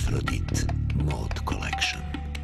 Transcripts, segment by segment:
Aphrodite Mode Collection.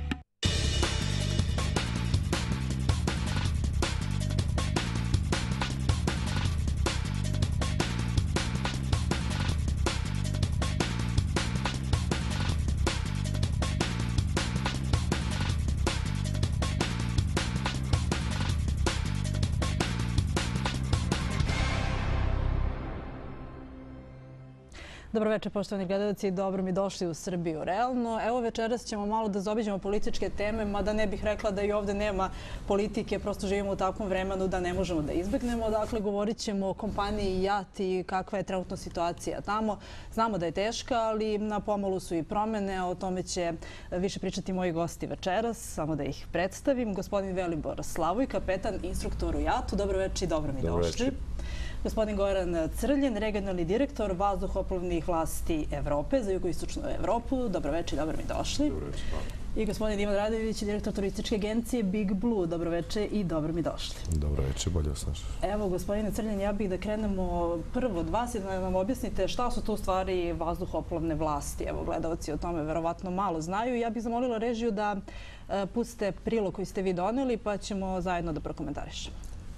Dobro večer, poštovani gledalci, dobro mi došli u Srbiju realno. Evo večeras ćemo malo da zaobiđemo političke teme, mada ne bih rekla da i ovde nema politike, prosto živimo u takvom vremenu da ne možemo da izbegnemo. Dakle, govorit ćemo o kompaniji JAT i kakva je trenutno situacija tamo. Znamo da je teška, ali na pomolu su i promene. O tome će više pričati moji gosti večeras, samo da ih predstavim. Gospodin Velibor Slavoj, kapetan, instruktor u JAT-u. Dobro večer i dobro mi došli. Gospodin Goran Crljen, regionalni direktor vazduhoplovnih vlasti Evrope za jugoistočnu Evropu. Dobro večer i dobro mi došli. Dobro večer. I gospodin Ivan Radojević, direktor turističke agencije Big Blue. Dobro večer i dobro mi došli. Dobro večer, bolje vas našli. Evo, gospodine Crljen, ja bih da krenemo prvo od vas i da nam objasnite šta su to u stvari vazduhoplovne vlasti. Evo, gledalci o tome verovatno malo znaju. Ja bih zamolila režiju da pustite prilog koji ste vi doneli, pa ćemo zajedno da prokomentarišemo.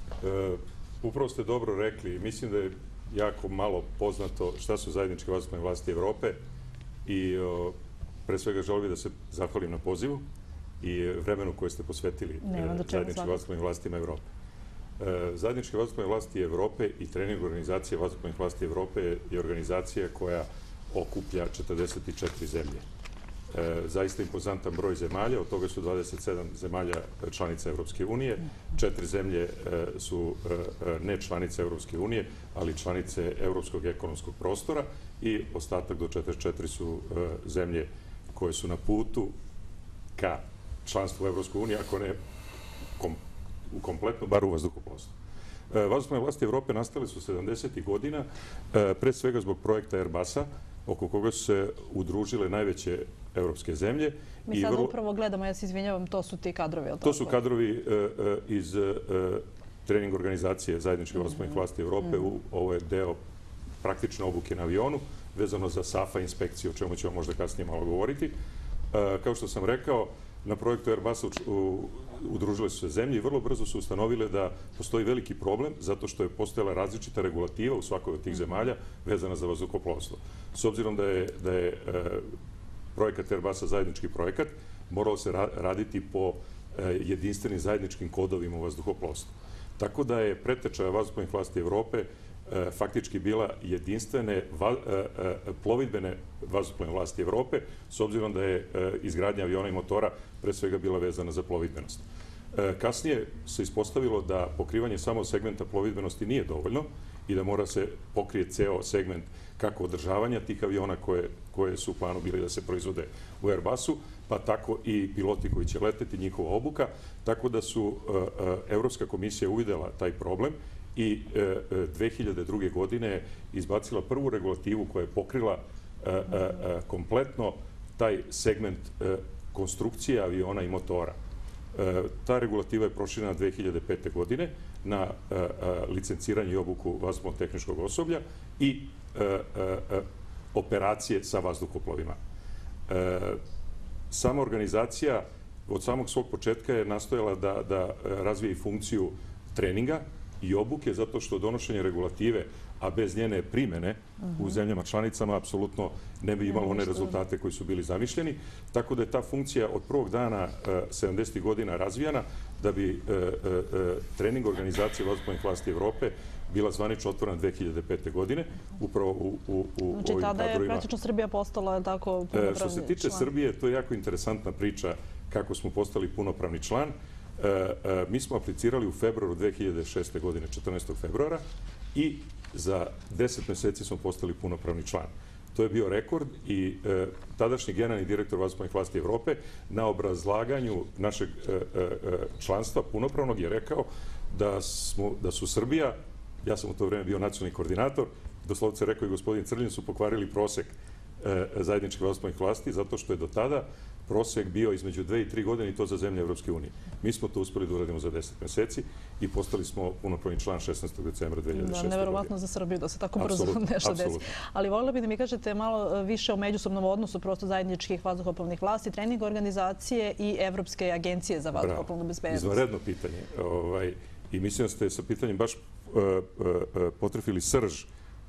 Upravo ste dobro rekli. Mislim da je jako malo poznato šta su zajedničke vazduhoplovne vlasti Evrope i pre svega želim bih da se zahvalim na pozivu i vremenu koje ste posvetili zajedničkim vazduhoplovnim vlastima Evrope. Zajedničke vazduhoplovne vlasti Evrope i trening organizacije vazduhoplovnih vlasti Evrope je organizacija koja okuplja 44 zemlje. Zaista impozantan broj zemalja, od toga su 27 zemalja članica Evropske unije, 4 zemlje su ne članice Evropske unije, ali članice Evropskog ekonomskog prostora i ostatak do 44 su zemlje koje su na putu ka članstvu u Evropskoj uniji, ako ne kompletno, bar u vazduhoplovstvu. Vazduhoplovne vlasti Evrope nastale su 70. godina, pre svega zbog projekta Airbusa, oko koga su se udružile najveće evropske zemlje. Mi sada upravo gledamo, ja se izvinjavam, to su ti kadrovi. To su kadrovi iz trening organizacije zajedničke vazduhoplovnih vlasti Evrope. Ovo je deo praktične obuke na avionu, vezano za SAFA inspekciju, o čemu ćemo možda kasnije malo govoriti. Kao što sam rekao, na projektu Airbusa udružile su se zemlje i vrlo brzo su ustanovile da postoji veliki problem zato što je postojala različita regulativa u svakoj od tih zemalja vezana za vazduhoplovstvo. S obzirom da je projekat Airbusa zajednički projekat, moralo se raditi po jedinstvenim zajedničkim kodovima u vazduhoplovstvu. Tako da je preteča vazduhoplovnih vlasti Evrope faktički bila jedinstvene plovidbene vazduhoplovne vlasti Evrope, s obzirom da je izgradnja aviona i motora pre svega bila vezana za plovidbenost. Kasnije se ispostavilo da pokrivanje samo segmenta plovidbenosti nije dovoljno i da mora se pokrije ceo segment kako održavanja tih aviona koje su u planu bili da se proizvode u Airbusu, pa tako i piloti koji će leteti, njihova obuka, tako da su Evropska komisija uvidela taj problem i 2002. godine izbacila prvu regulativu koja je pokrila kompletno taj segment konstrukcije aviona i motora. Ta regulativa je proširena 2005. godine na licenciranje i obuku vazduhoplovno-tehničkog osoblja i operacije sa vazduhoplovima. Sama organizacija od samog svog početka je nastojala da razvije funkciju treninga i obuke, zato što donošenje regulative, a bez njene primene u zemljama članicama, apsolutno ne bi imalo one rezultate koji su bili zamišljeni. Tako da je ta funkcija od prvog dana 70. godina razvijana da bi trening organizacije vazduhoplovnih vlasti Evrope bila zvanično otvorena 2005. godine, upravo u ovim kadrovima. Znači, tada je praktično Srbija postala tako punopravni član. Što se tiče Srbije, to je jako interesantna priča kako smo postali punopravni član. Mi smo aplicirali u februaru 2006. godine, 14. februara, i za 10 meseci smo postali punopravni član. To je bio rekord i tadašnji generalni direktor vazduhoplovnih vlasti Evrope na obrazlaganju našeg članstva punopravnog je rekao da su Srbija, ja sam u to vreme bio nacionalni koordinator, doslovce rekao i gospodin Crljen, su pokvarili prosek zajedničkih vazduhoplovnih vlasti, zato što je do tada prosek bio između 2 i 3 godine i to za zemlje Evropske unije. Mi smo to uspeli da uradimo za 10 meseci i postali smo punopravni član 16. decembra 2006. godine. Neverovatno za Srbiju da se tako brzo nešto desi. Ali voljela bih da mi kažete malo više o međusobnom odnosu prosto zajedničkih vazduhoplovnih vlasti, trening organizacije i Evropske agencije za vazduhoplovnu bezbednost. Izvanredno pitanje. I mislim da ste sa pitanjem baš potrefili srž,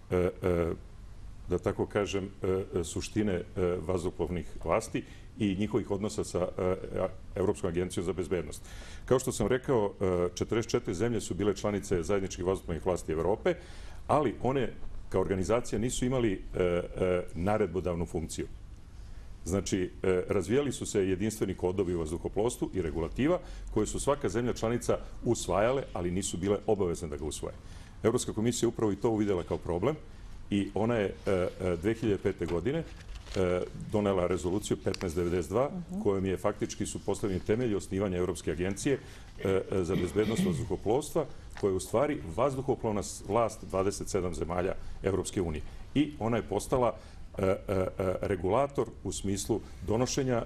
da tako kažem, suštine vazduhoplovnih vlasti i njihovih odnosa sa Evropskom agencijom za bezbednost. Kao što sam rekao, 44 zemlje su bile članice zajedničkih vazduhoplovnih vlasti Evrope, ali one kao organizacija nisu imali naredbodavnu funkciju. Znači, razvijali su se jedinstveni kodovi u vazduhoplovstvu i regulativa koje su svaka zemlja članica usvajale, ali nisu bile obavezne da ga usvoje. Evropska komisija upravo i to uvidela kao problem i ona je 2005. godine donela rezoluciju 1592 kojom je faktički su postavljeni temelji osnivanja Evropske agencije za bezbednost vazduhoplovstva koja je u stvari vazduhoplovna vlast 27 zemalja Evropske unije. I ona je postala regulator u smislu donošenja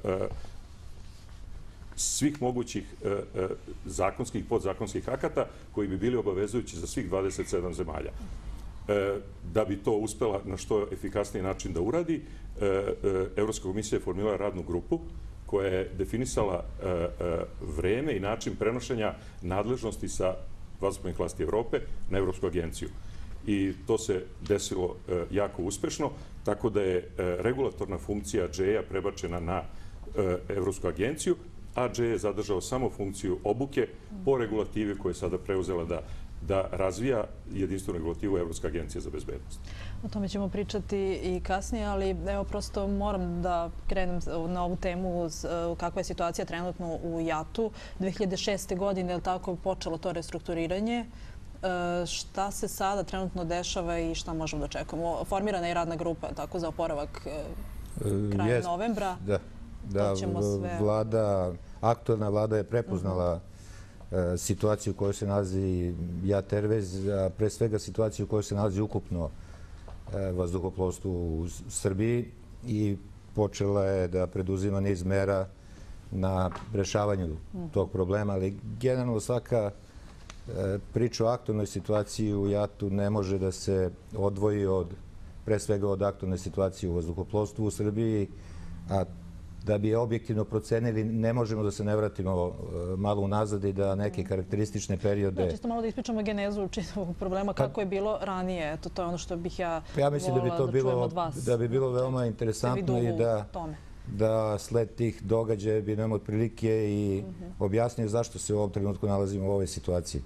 svih mogućih zakonskih i podzakonskih akata koji bi bili obavezujući za svih 27 zemalja. Da bi to uspela na što efikasniji način da uradi, Evropska komisija je formirala radnu grupu koja je definisala vreme i način prenošenja nadležnosti sa vazduhoplovnih vlasti Evrope na Evropsku agenciju. I to se desilo jako uspešno, tako da je regulatorna funkcija ADŽE-a prebačena na Evropsku agenciju, a ADŽE je zadržao samo funkciju obuke po regulativi koju je sada preuzela da razvija jedinstvenu regulativu Evropska agencija za bezbednost. O tome ćemo pričati i kasnije, ali evo prosto moram da krenem na ovu temu kakva je situacija trenutno u JAT-u. 2006. godine je tako počelo to restrukturiranje. Šta se sada trenutno dešava i šta možemo da očekujemo? Formirana je radna grupa tako za oporavak krajem novembra. Da, aktualna vlada je prepoznala situaciju u kojoj se nalazi JAT Airways, a pre svega situaciju u kojoj se nalazi ukupno vazduhoplovstvo u Srbiji i počela je da preduzima niz mera na rešavanju tog problema, ali generalno svaka priča o aktualnoj situaciji u JAT-u ne može da se odvoji pre svega od aktualne situacije u vazduhoplovstvu u Srbiji, a da bi je objektivno procenili, ne možemo da se ne vratimo malo unazad i da neke karakteristične periode... Čisto malo da ispričamo genezu čitavog problema, kako je bilo ranije. To je ono što bih ja voljela da čujem od vas. Da bi bilo veoma interesantno i da sled tih događaja bi nam otprilike i objasnio zašto se u ovom trenutku nalazimo u ovoj situaciji.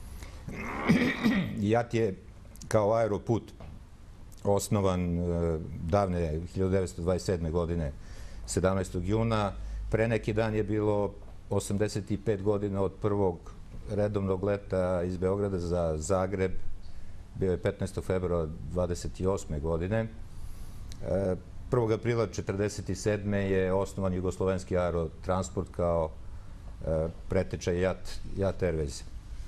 JAT je kao aeroput osnovan davne 1927. godine 17. juna. Pre neki dan je bilo 85 godina od prvog redovnog leta iz Beograda za Zagreb. Bio je 15. februara 28. godine. 1. aprila 1947. je osnovan Jugoslovenski aerotransport kao preteča JAT Airways.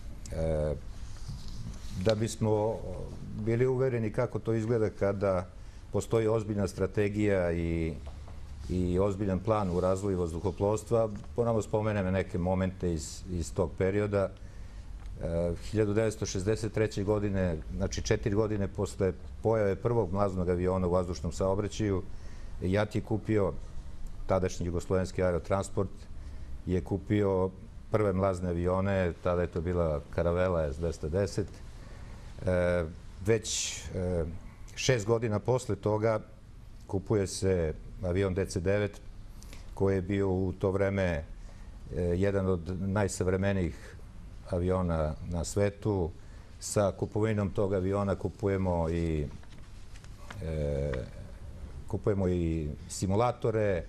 Da bismo bili uvereni kako to izgleda kada postoji ozbiljna strategija i ozbiljan plan u razvoju vazduhoplovstva, ponovno spomenem neke momente iz tog perioda. 1963. godine, znači 4 godine posle pojave prvog mlaznog aviona u vazdušnom saobraćaju, JAT je kupio, tadašnji Jugoslovenski aerotransport, je kupio prve mlazne avione, tada je to bila Caravela S-210. Već 6 godina posle toga kupuje se avion DC-9, koji je bio u to vreme jedan od najsavremenijih aviona na svetu. Sa kupovinom tog aviona kupujemo i simulatore,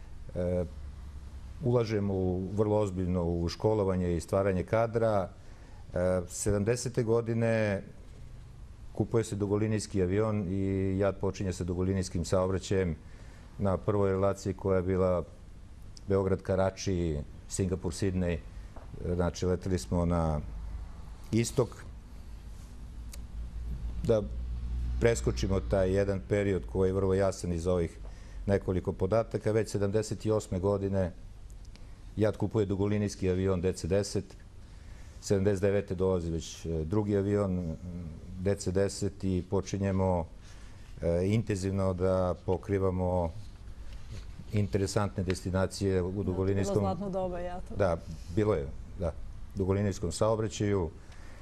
ulažemo vrlo ozbiljno u školovanje i stvaranje kadra. 70. godine kupuje se dugolinijski avion i JAT počinje sa dugolinijskim saobraćajem na prvoj relaciji koja je bila Beograd-Karači, Singapur-Sidney. Znači, leteli smo na istok. Da preskočimo taj jedan period koji je vrlo jasan iz ovih nekoliko podataka. Već 78. godine JAT kupuje dugolinijski avion DC-10. 79. dolazi već drugi avion DC-10 i počinjemo intenzivno da pokrivamo interesantne destinacije u dugolinijskom... Bilo zlatno doba JAT-a. Da, bilo je, da. Dugolinijskom saobraćaju.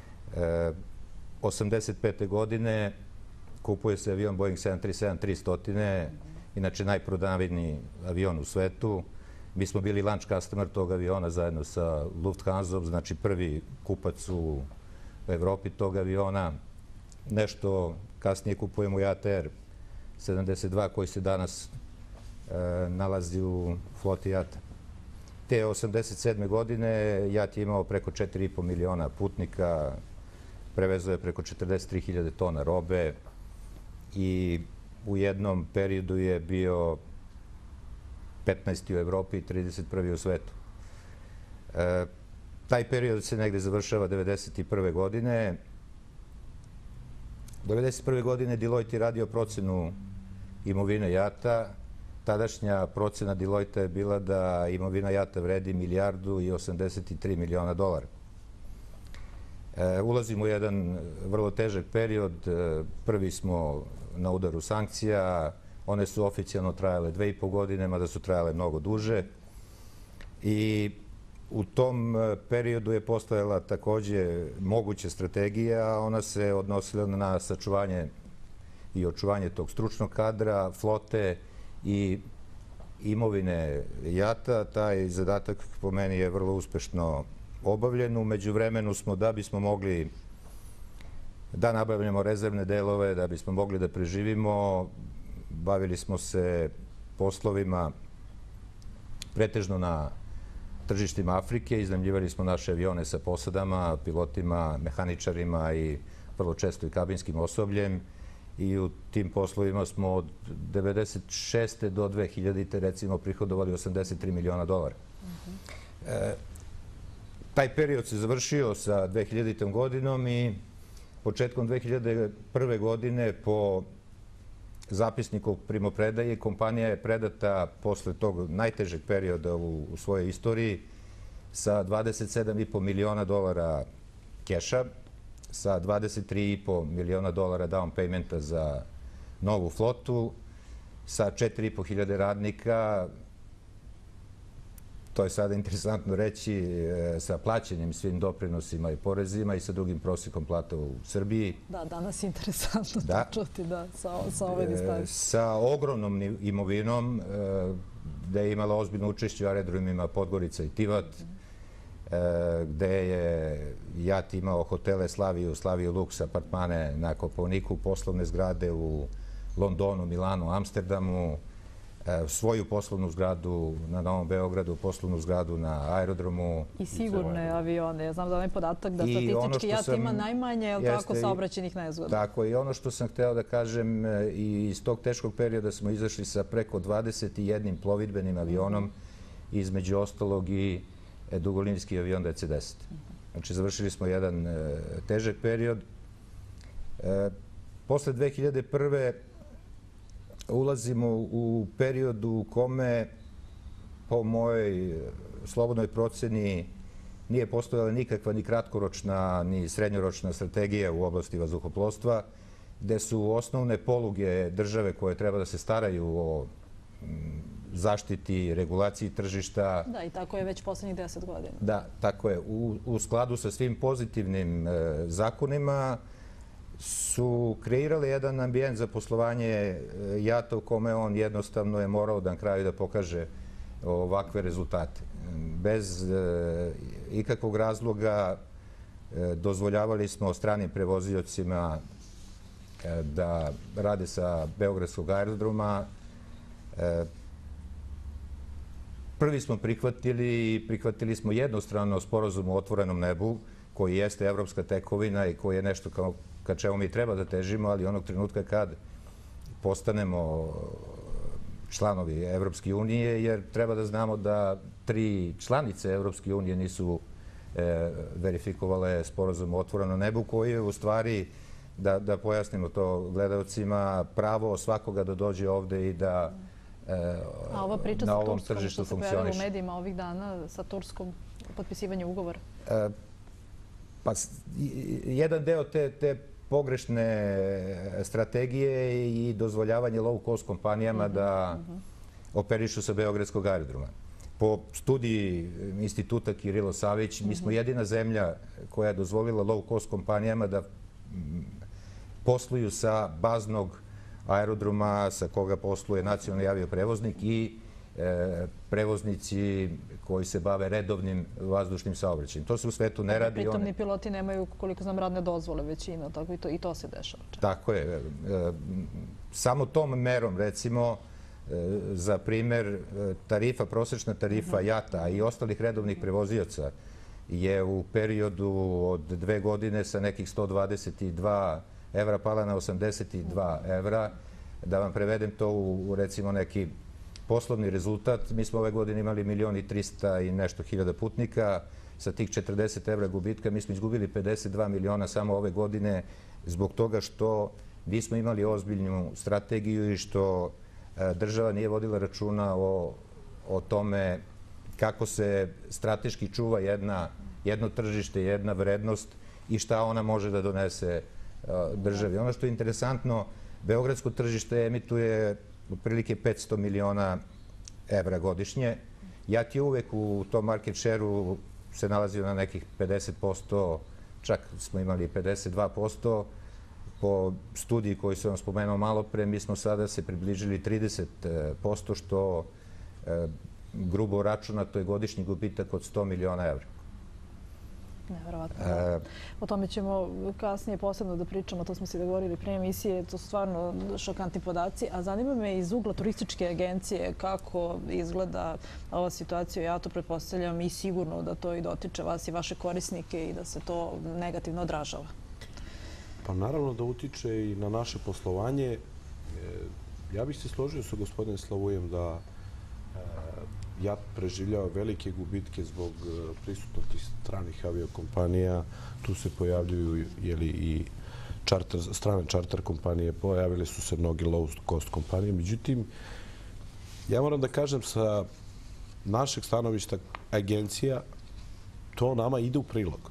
85. godine kupuje se avion Boeing 737-300, inače najprodavaniji avion u svetu. Mi smo bili launch customer tog aviona zajedno sa Lufthansom, znači prvi kupac u Evropi tog aviona. Nešto kasnije kupujemo JAT Air 72 koji se danas nalazi u floti JAT-a. Te 87. godine JAT je imao preko 4,5 miliona putnika, prevezao je preko 43.000 tona robe i u jednom periodu je bio 15. u Evropi i 31. u svetu. Taj period se negde završava 1991. godine. 1991. godine Deloitte je radio procenu imovine JAT-a. Tadašnja procena Deloitte je bila da imovina JAT-a vredi $1,83 miliona. Ulazimo u jedan vrlo težak period. Prvi smo na udaru sankcija. One su oficijalno trajale 2,5 godine, mada su trajale mnogo duže. I u tom periodu je postojala takođe moguća strategija. Ona se odnosila na sačuvanje i očuvanje tog stručnog kadra, flote i imovine JAT-a. Taj zadatak po meni je vrlo uspešno obavljen. U međuvremenu smo, da bismo mogli da nabavljamo rezervne delove, da bismo mogli da preživimo, bavili smo se poslovima pretežno na tržištima Afrike, iznajmljivali smo naše avione sa posadama, pilotima, mehaničarima i vrlo često i kabinskim osobljem. I u tim poslovima smo od 1996. do 2000. recimo prihodovali $83 miliona. Taj period se završio sa 2000. godinom i početkom 2001. godine po zapisniku primopredaje kompanija je predata posle tog najtežeg perioda u svojoj istoriji sa $27,5 miliona keša, sa $23,5 miliona down paymenta za novu flotu, sa 4.500 radnika. To je sada interesantno reći, sa plaćanjem svim doprinosima i porezima i sa drugim prosekom plata u Srbiji. Da, danas je interesantno to čuti, da, sa ove distance. Sa ogromnom imovinom, gde je imala ozbiljno učešće u aerodromima Podgorica i Tivat, gde je JAT imao hotele Slaviju, Lux, apartmane na Kopaoniku, poslovne zgrade u Londonu, Milanu, Amsterdamu, svoju poslovnu zgradu na Novom Beogradu, poslovnu zgradu na aerodromu. I sigurne avione. Ja znam da onaj podatak da statistički JAT ima najmanje, ali tako, saobraćajnih nezgoda. Tako, i ono što sam hteo da kažem, i iz tog teškog perioda smo izašli sa preko 21 plovidbenim avionom, između ostalog i dugolinijski avion DC-10. Znači, završili smo jedan težak period. Posle 2001. ulazimo u periodu u kome, po mojoj slobodnoj proceni, nije postojala nikakva ni kratkoročna, ni srednjoročna strategija u oblasti vazduhoplovstva, gde su osnovne poluge države koje treba da se staraju o zaštiti, regulaciji tržišta. Da, i tako je već poslednjih 10 godina. Da, tako je. U skladu sa svim pozitivnim zakonima su kreirali jedan ambijent za poslovanje JAT-a u kome on jednostavno je morao na kraju da pokaže ovakve rezultate. Bez ikakvog razloga dozvoljavali smo stranim prevozioćima da rade sa Beogradskog aerodroma. Prvi smo prihvatili smo jednostrano sporazum o otvorenom nebu, koji jeste evropska tekovina i koji je nešto ka čemu mi treba da težimo, ali onog trenutka kad postanemo članovi Evropske unije, jer treba da znamo da 3 članice Evropske unije nisu verifikovale sporazum o otvorenom nebu, koji je u stvari da pojasnimo to gledalcima, pravo svakoga da dođe ovde i da A ova priča na sa ovom Turskom, tržištu što se pojavilo u funkcioniše. medijima ovih dana, sa Turskom, potpisivanje ugovora? Pa jedan deo te pogrešne strategije i dozvoljavanje low cost kompanijama da operišu sa Beogradskog aerodroma. Po studiji instituta Kirilo Savić, mi smo jedina zemlja koja je dozvolila low cost kompanijama da posluju sa baznog aerodroma sa koga posluje nacionalni avioprevoznik i prevoznici koji se bave redovnim vazdušnim saobraćajem. To se u svetu ne radi. Pritom ni piloti nemaju, koliko znam, radne dozvole većina, tako i to se dešava. Tako je. Samo tom merom, recimo, za primer, prosečna tarifa JAT-a i ostalih redovnih prevozioca je u periodu od 2 godine sa nekih 122 evra pala na 82 evra. Da vam prevedem to u recimo neki poslovni rezultat, mi smo ove godine imali 1.300.000 i nešto hiljada putnika. Sa tih 40 evra gubitka mi smo izgubili 52 miliona samo ove godine zbog toga što nismo imali ozbiljnu strategiju i što država nije vodila računa o tome kako se strateški čuva jedno tržište, jedna vrednost i šta ona može da donese državi. Ono što je interesantno, beogradsko tržište emituje otprilike 500 miliona evra godišnje. JAT je uvek u tom market share-u se nalazio na nekih 50%, čak smo imali 52%. Po studiji koju sam vam spomenuo malo pre, mi smo sada se približili 30%, što grubo računato je godišnji gubitak od 100 miliona evra. Neverovatno. O tome ćemo kasnije posebno da pričamo, to smo se dogovorili pre emisije, to su stvarno šokantni podaci. A zanima me iz ugla turističke agencije kako izgleda ova situacija. Ja to pretpostavljam i sigurno da to i dotiče vas i vaše korisnike i da se to negativno odražava. Pa naravno da utiče i na naše poslovanje. Ja bih se složio sa gospodinom Slavujem da JAT preživljava velike gubitke zbog prisutnosti stranih aviokompanija. Tu se pojavljuju i strane čarter kompanije, pojavile su se mnogi low cost kompanije. Međutim, ja moram da kažem sa našeg stanovišta agencija, to nama ide u prilog.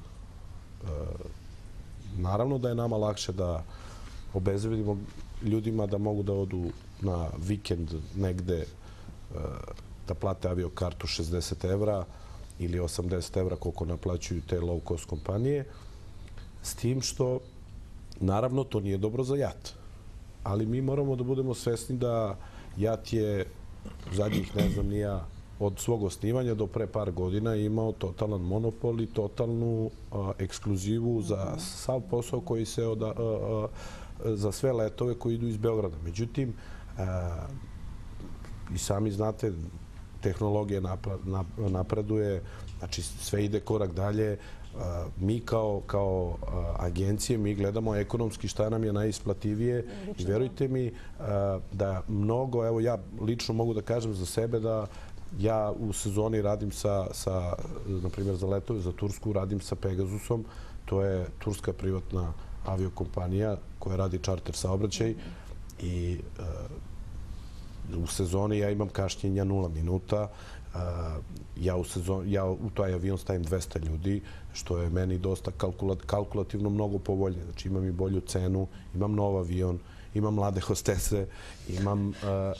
Naravno da je nama lakše da obezbedimo ljudima da mogu da odu na vikend negde, da plate aviokartu 60 evra ili 80 evra koliko naplaćuju te low cost kompanije. S tim što, naravno, to nije dobro za JAT. Ali mi moramo da budemo svesni da JAT je zadnjih, ne znam ni ja, od svog osnivanja do pre par godina imao totalan monopol i totalnu ekskluzivu za sav posao koji se za sve letove koji idu iz Beograda. Međutim, i sami znate, tehnologija napreduje, znači sve ide korak dalje. Mi kao agencije, mi gledamo ekonomski šta nam je najisplativije i verujte mi da mnogo, evo ja lično mogu da kažem za sebe da ja u sezoni radim na primjer za letove za Tursku, radim sa Pegasusom, to je turska privatna aviokompanija koja radi čarter saobraćaj i u sezoni ja imam kašnjenja 0 minuta. Ja u taj avion stavim 200 ljudi, što je meni dosta kalkulativno mnogo povoljnije. Znači imam i bolju cenu, imam nov avion, imam mlade hostese, imam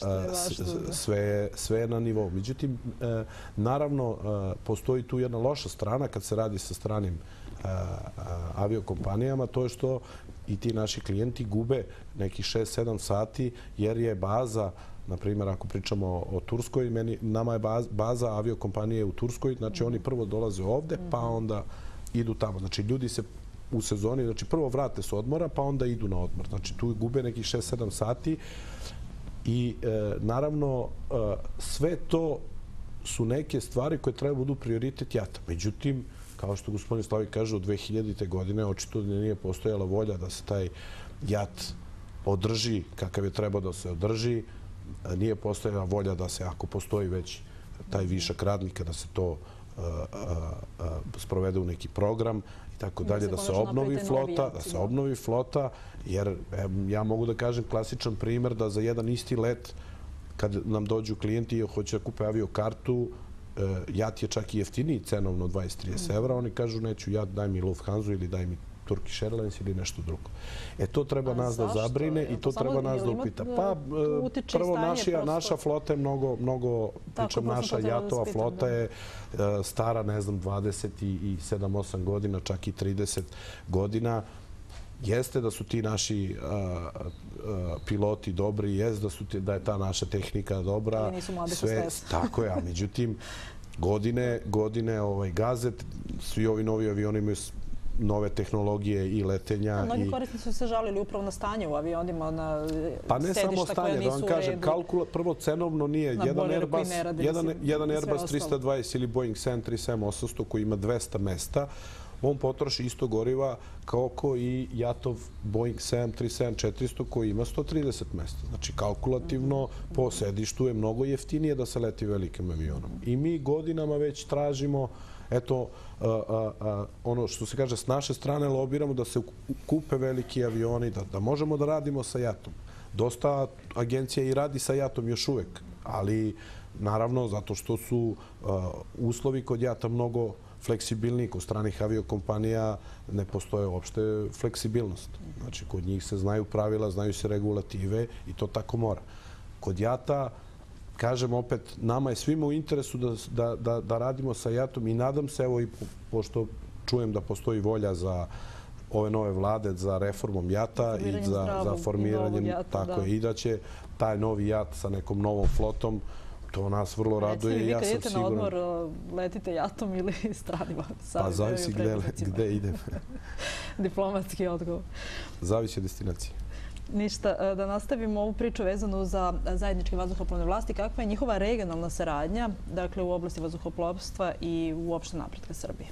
sve na nivou. Međutim, naravno, postoji tu jedna loša strana kad se radi sa stranim aviokompanijama, to je što i ti naši klijenti gube nekih 6-7 sati jer je baza, na primjer, ako pričamo o Turskoj, nama je baza aviokompanije u Turskoj, znači oni prvo dolaze ovde, pa onda idu tamo. Znači ljudi se u sezoni, znači prvo vrate s odmora, pa onda idu na odmor. Znači tu gube nekih 6-7 sati i naravno sve to su neke stvari koje treba budu prioritet JAT-a. Međutim, kao što gospodin Slavik kaže, od 2000. godine očito da nije postojala volja da se taj JAT održi kakav je trebao da se održi. Nije postojala volja da se, ako postoji već taj višak radnika, da se to sprovede u neki program i tako dalje, da se obnovi flota, jer ja mogu da kažem klasičan primer da za jedan isti let kad nam dođu klijenti i hoće da kupe aviokartu, JAT je čak i jeftiniji cenovno 20-30 evra, oni kažu neću JAT, daj mi Lufthansa ili daj mi Turkish Airlines ili nešto drugo. To treba nas da zabrine i to treba nas da upita. Pa, prvo, naša flota je mnogo, pričam, naša JAT-ova flota je stara, ne znam, 27-8 godina, čak i 30 godina. Jeste da su ti naši piloti dobri, jeste da je ta naša tehnika dobra. Ali nisu mladi ko stres. Tako je, a međutim, godine gaze, svi ovi novi avioni imaju nove tehnologije i letenja. Mnogi korisnici su se žalili upravo na stanje u avionima, na pa ne samo stanje, da vam kažem, prvo cenovno nije. Jedan Airbus 320 ili Boeing 737-800 koji ima 200 mesta, on potroši isto goriva kao i JAT-ov Boeing 737-400 koji ima 130 mesta. Znači, kalkulativno po sedištu je mnogo jeftinije da se leti velikim avionom. I mi godinama već tražimo, eto, ono što se kaže, s naše strane lobiramo da se kupe veliki avioni, da možemo da radimo sa JAT-om. Dosta agencija i radi sa JAT-om još uvek, ali naravno zato što su uslovi kod JAT-a mnogo fleksibilniji. Kod stranih aviokompanija ne postoje uopšte fleksibilnost. Znači, kod njih se znaju pravila, znaju se regulative i to tako mora. Kod JAT-a, kažem opet, nama je svima u interesu da radimo sa JAT-om i nadam se, evo i pošto čujem da postoji volja za ove nove vlade za reformom JAT-a i za formiranjem, tako je, i da će taj novi JAT sa nekom novom flotom, to nas vrlo raduje i ja sam siguran. Recimo, vi kad idete na odmor, letite JAT-om ili stranima? Pa zavisi gde idem. Diplomatski odgovor. Zavisi destinacije. Ništa, da nastavimo ovu priču vezanu za zajedničke vazduhoplovne vlasti. Kakva je njihova regionalna saradnja, dakle, u oblasti vazduhoplovstva i uopšte napretka Srbije?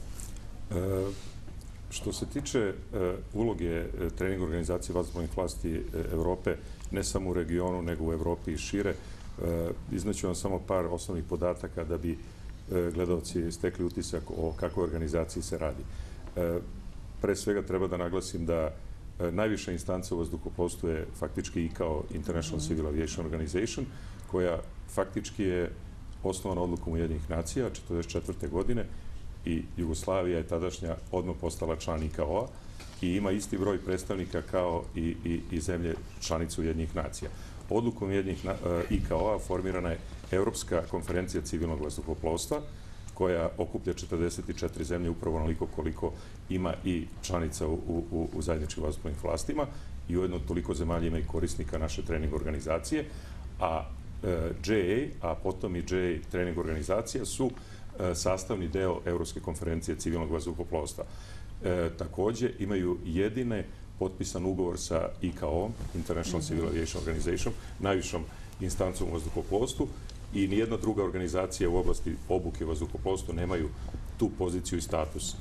Što se tiče uloge trening organizacije vazduhoplovnih vlasti Evrope, ne samo u regionu, nego u Evropi i šire, izneću vam samo par osnovnih podataka da bi gledalci stekli utisak o kakvoj organizaciji se radi. Pre svega treba da naglasim da najviša instanca u vazduhoplovstvu je faktički ICAO, International Civil Aviation Organization, koja faktički je osnovana odlukom Ujedinjenih nacija 1944. godine i Jugoslavija je tadašnja odmah postala član ICAO-a i ima isti broj predstavnika kao i zemlje članice Ujedinjenih nacija. Odlukom ICAO-a formirana je Evropska konferencija civilnog vazduhoplovstva, koja okuplja 44 zemlje upravo onoliko koliko ima i članica u zajedničkim vazduhoplovnim vlastima i ujedno toliko zemalja ima i korisnika naše trening organizacije, a JA, a potom i JA trening organizacija su sastavni deo Evropske konferencije civilnog vazduhoplovstva. Takođe imaju jedine potpisan ugovor sa ICAO, International Civil Aviation Organization, najvišom instancom u vazduhoplovstvu, i nijedna druga organizacija u oblasti obuke vazduhoplovstva nemaju tu poziciju i status.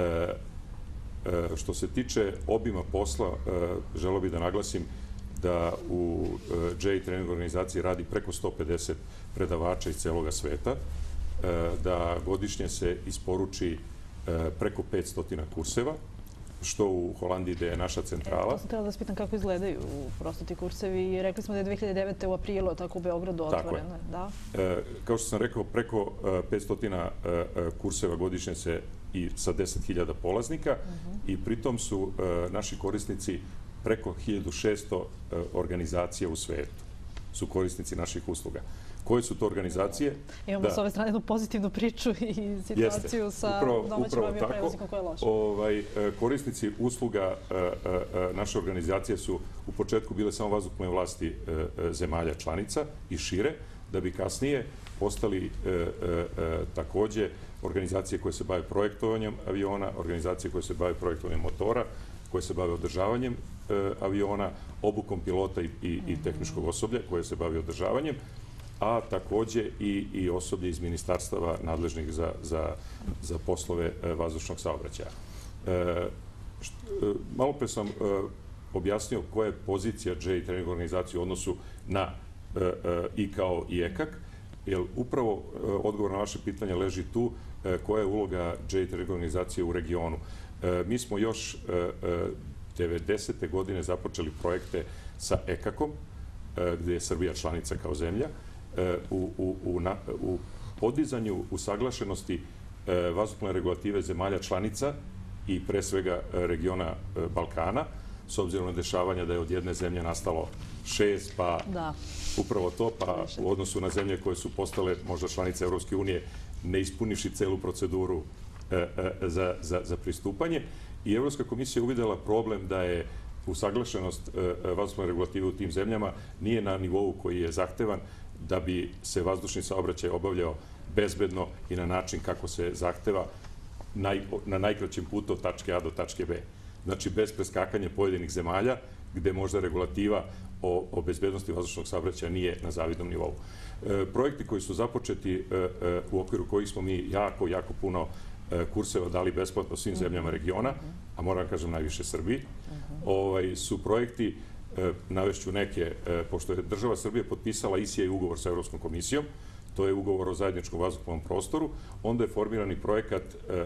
Što se tiče obima posla, želeo bih da naglasim da u JA trening organizaciji radi preko 150 predavača iz celoga sveta, da godišnje se isporuči preko 500 kurseva, što u Holandiji gde je naša centrala. To sam htjela da vas pitam kako izgledaju prosto ti kursevi. Rekli smo da je 2009. u aprilu tako u Beogradu otvoreno. Kao što sam rekao, preko 500 kurseva godišnje se i sa 10.000 polaznika i pritom su naši korisnici preko 1600 organizacija u svetu su korisnici naših usluga. Koje su to organizacije? Imamo s ove strane jednu pozitivnu priču i situaciju sa domaćim avioprevoznikom koja je loša. Korisnici usluga naše organizacije su u početku bile samo vazduhoplovne vlasti zemalja članica i šire, da bi kasnije postali takođe organizacije koje se bave projektovanjem aviona, organizacije koje se bave projektovanjem motora, koje se bave održavanjem aviona, obukom pilota i tehničkog osoblja koje se bave održavanjem, a takođe i osoblje iz ministarstava nadležnih za poslove vazdušnog saobraćaja. Malo pre sam objasnio koja je pozicija JA trening organizacije u odnosu na ICAO i ECAC. jer upravo odgovor na vaše pitanje leži tu koja je uloga J-Trade organizacije u regionu. Mi smo još 90. godine započeli projekte sa EKAK-om, gde je Srbija članica kao zemlja, u podizanju usaglašenosti vazduhoplovne regulative zemalja članica i pre svega regiona Balkana, s obzirom na dešavanja da je od jedne zemlje nastalo 6, pa upravo to, pa u odnosu na zemlje koje su postale možda članice Evropske unije, ne ispunivši celu proceduru za pristupanje. I Evropska komisija uvidela problem da je usaglašenost vazduhoplovne regulative u tim zemljama nije na nivou koji je zahtevan da bi se vazdušni saobraćaj obavljao bezbedno i na način kako se zahteva na najkraćem putu od tačke A do tačke B. Znači, bez preskakanja pojedinih zemalja, gde možda regulativa o bezbednosti vazdušnog saobraćaja nije na zavidnom nivou. Projekti koji su započeti, u okviru kojih smo mi jako puno kurseva dali besplatno svim zemljama regiona, a moram da kažem najviše Srbiji, su projekti, navešću neke, pošto je država Srbije potpisala ICA ugovor sa Evropskom komisijom, to je ugovor o zajedničkom vazduhoplovnom prostoru, onda je formirani projekat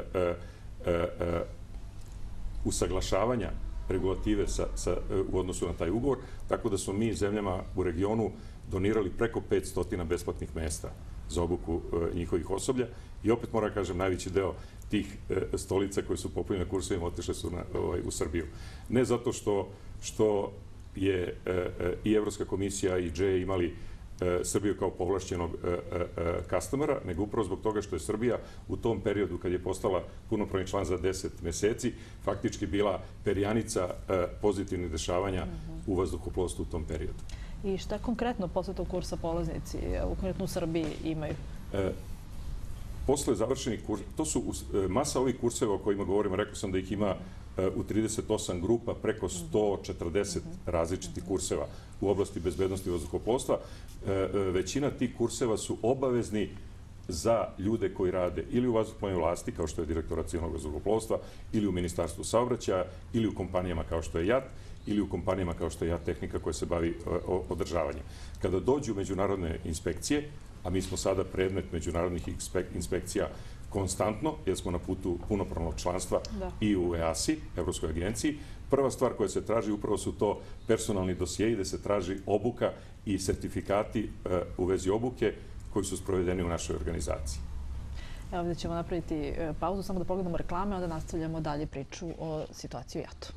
usaglašavanja regulative u odnosu na taj ugovor, tako da smo mi zemljama u regionu donirali preko 500 besplatnih mesta za obuku njihovih osoblja i opet moram kažem najveći deo tih stolica koje su popunjene kursevima otišle su u Srbiju. Ne zato što je i Evropska komisija i J imali Srbiju kao povlašćenog customera, nego upravo zbog toga što je Srbija u tom periodu, kad je postala punopravni član za 10 meseci, faktički bila perjanica pozitivnih dešavanja u vazduhoplovstvu u tom periodu. I šta konkretno posle tog kursa polaznici, konkretno u Srbiji, imaju? Posle završenih kursa, to su masa ovih kurseva o kojima govorimo, rekao sam da ih ima u 38 grupa, preko 140 različitih kurseva u oblasti bezbednosti vazduhoplovstva. Većina tih kurseva su obavezni za ljude koji rade ili u vazduhoplovnoj vlasti, kao što je Direktorat civilnog vazduhoplovstva, ili u Ministarstvu saobraćaja, ili u kompanijama kao što je JAT, ili u kompanijama kao što je JAT Tehnika koja se bavi održavanjem. Kada dođu međunarodne inspekcije, a mi smo sada predmet međunarodnih inspekcija konstantno, jer smo na putu punopravnog članstva i u EASI, Evropskoj agenciji. Prva stvar koja se traži upravo su to personalni dosjeji, gde se traži obuka i sertifikati u vezi obuke koji su sprovedeni u našoj organizaciji. Evo ovdje ćemo napraviti pauzu, samo da pogledamo reklame, onda nastavljamo dalje priču o situaciji u JAT-u.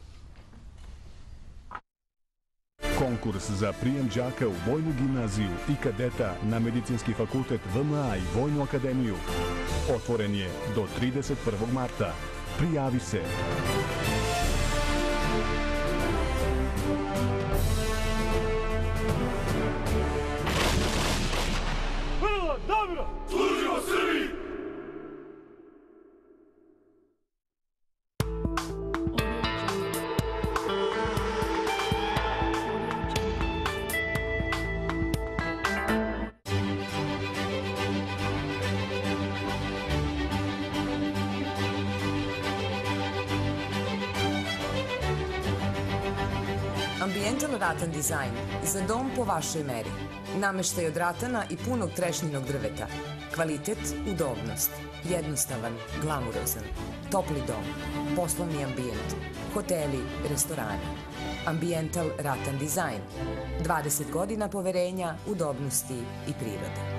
Konkurs za prijem đaka u Vojnu gimnaziju i kadeta na Medicinski fakultet VMA i Vojnu akademiju otvoren je do 31. marta. Prijavi se! Vrlo dobro! Služimo Srbiji! Ambiental Ratan Design. Za dom po vašoj meri. Nameštaj od ratana i punog trešnjinog drveta. Kvalitet, udobnost. Jednostavan, glamurozan. Topli dom. Poslovni ambijent. Hoteli, restorani. Ambiental Ratan Design. 20 godina poverenja, udobnosti i prirode.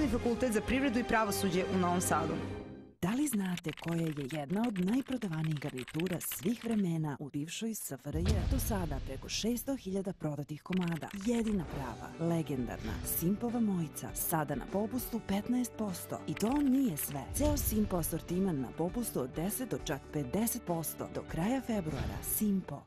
Pravni fakultet za privredu i pravosuđe u Novom Sadu. Da li znate koja je jedna od najprodavanijih garnitura svih vremena u bivšoj SFRJ? Do sada preko 600.000 prodatih komada. Jedina prava, legendarna Simpova mojica, sada na popustu 15%. I to nije sve. Ceo Simpo asortiman na popustu od 10 do čak 50% do kraja februara. Simpo.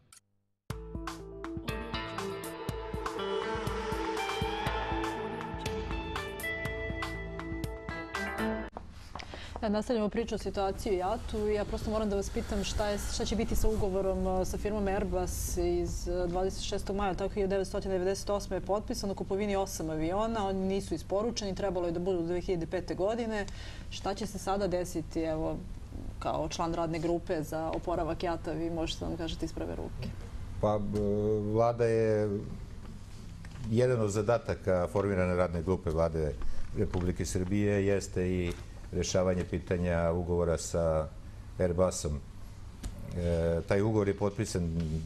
Nastavljamo priču o situaciji u JAT-u i ja prosto moram da vas pitam šta će biti sa ugovorom sa firmom Airbus iz 26. maja, tako 1998. je potpisan o kupovini 8 aviona, oni nisu isporučeni, trebalo je da budu do 2005. godine. Šta će se sada desiti, evo, kao član radne grupe za oporavak JAT-a, vi možete nam kažete iz prve ruke? Pa, vlada je jedan od zadataka formirane radne grupe vlade Republike Srbije jeste i rešavanje pitanja ugovora sa Airbusom. Taj ugovor je potpisan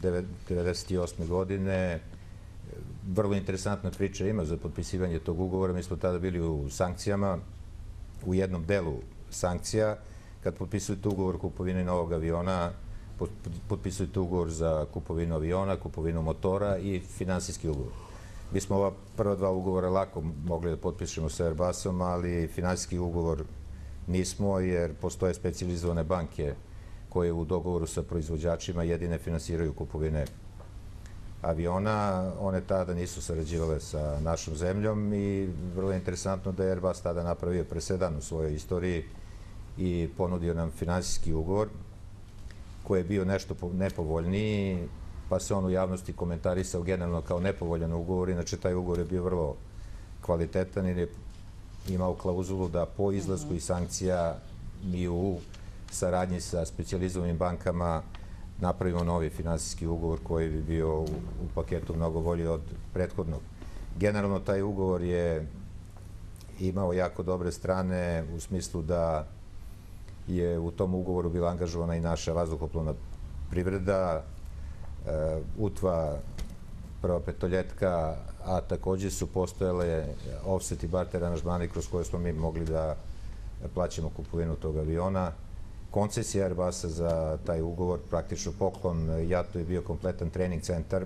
1998. godine. Vrlo interesantna priča ima za potpisivanje tog ugovora. Mi smo tada bili u sankcijama, u jednom delu sankcija. Kad potpisujete ugovor o kupovini novog aviona, potpisujete ugovor za kupovinu aviona, kupovinu motora i finansijski ugovor. Mi smo ova prva dva ugovora lako mogli da potpišemo sa Airbusom, ali finansijski ugovor nismo, jer postoje specijalizovane banke koje u dogovoru sa proizvođačima jedine finansiraju kupovine aviona. One tada nisu sarađivale sa našom zemljom i vrlo je interesantno da je Airbus tada napravio presedan u svojoj istoriji i ponudio nam finansijski ugovor koji je bio nešto nepovoljniji, pa se on u javnosti komentarisao generalno kao nepovoljan ugovor. Inače, taj ugovor je bio vrlo kvalitetan jer je imao klauzulu da po izlasku iz sankcija mi u saradnji sa specijalizovanim bankama napravimo novi finansijski ugovor koji bi bio u paketu mnogo bolji od prethodnog. Generalno, taj ugovor je imao jako dobre strane u smislu da je u tom ugovoru bila angažovana i naša vazduhoplovna privreda, UTVA, Prva petoljetka, a takođe su postojale offset i barter aranžmani kroz koje smo mi mogli da plaćamo kupovinu tog aviona. Koncesija Airbusa za taj ugovor, praktično poklon JAT-u, je bio kompletan trening centar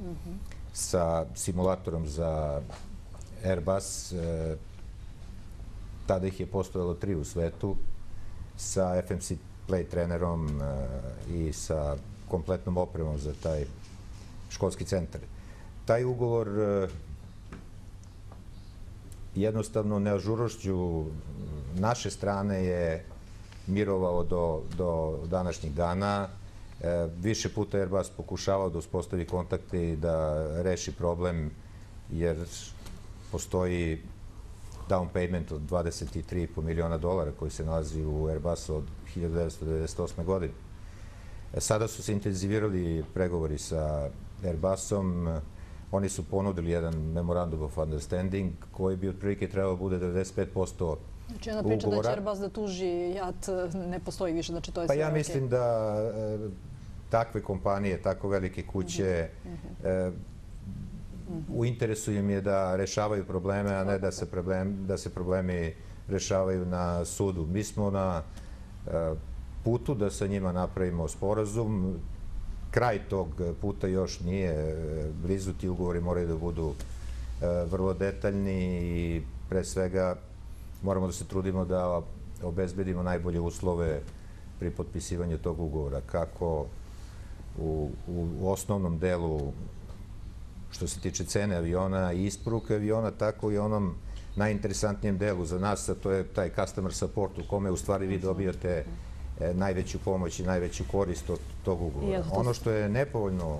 sa simulatorom za Airbus. Tada ih je postojalo 3 u svetu, sa FMC play trenerom i sa kompletnom opremom za taj školski centar. Taj ugovor jednostavno neažurošću naše strane je mirovao do današnjih dana. Više puta Airbus pokušavao da uspostavi kontakte i da reši problem, jer postoji down payment od $23,5 miliona koji se nalazi u Airbusu od 1998. godine. Sada su se intenzivirali pregovori sa Airbusom. Oni su ponudili jedan memorandum of understanding koji bi otprilike trebalo bude 95% Znači, jedna priča da će Airbus da tuži JAT ne postoji više, znači to je sve okej. Pa ja mislim da takve kompanije, tako velike kuće, u interesu im je da rešavaju probleme, a ne da se problemi rešavaju na sudu. Mi smo na putu da sa njima napravimo sporazum. Kraj tog puta još nije blizu, ti ugovori moraju da budu vrlo detaljni i pre svega moramo da se trudimo da obezbedimo najbolje uslove pri potpisivanju tog ugovora, kako u osnovnom delu što se tiče cene aviona i isporuke aviona, tako i onom najinteresantnijem delu za nas, a to je taj customer support u kome u stvari vi dobijate najveću pomoć i najveću korist od tog ugovora. Ono što je nepovoljno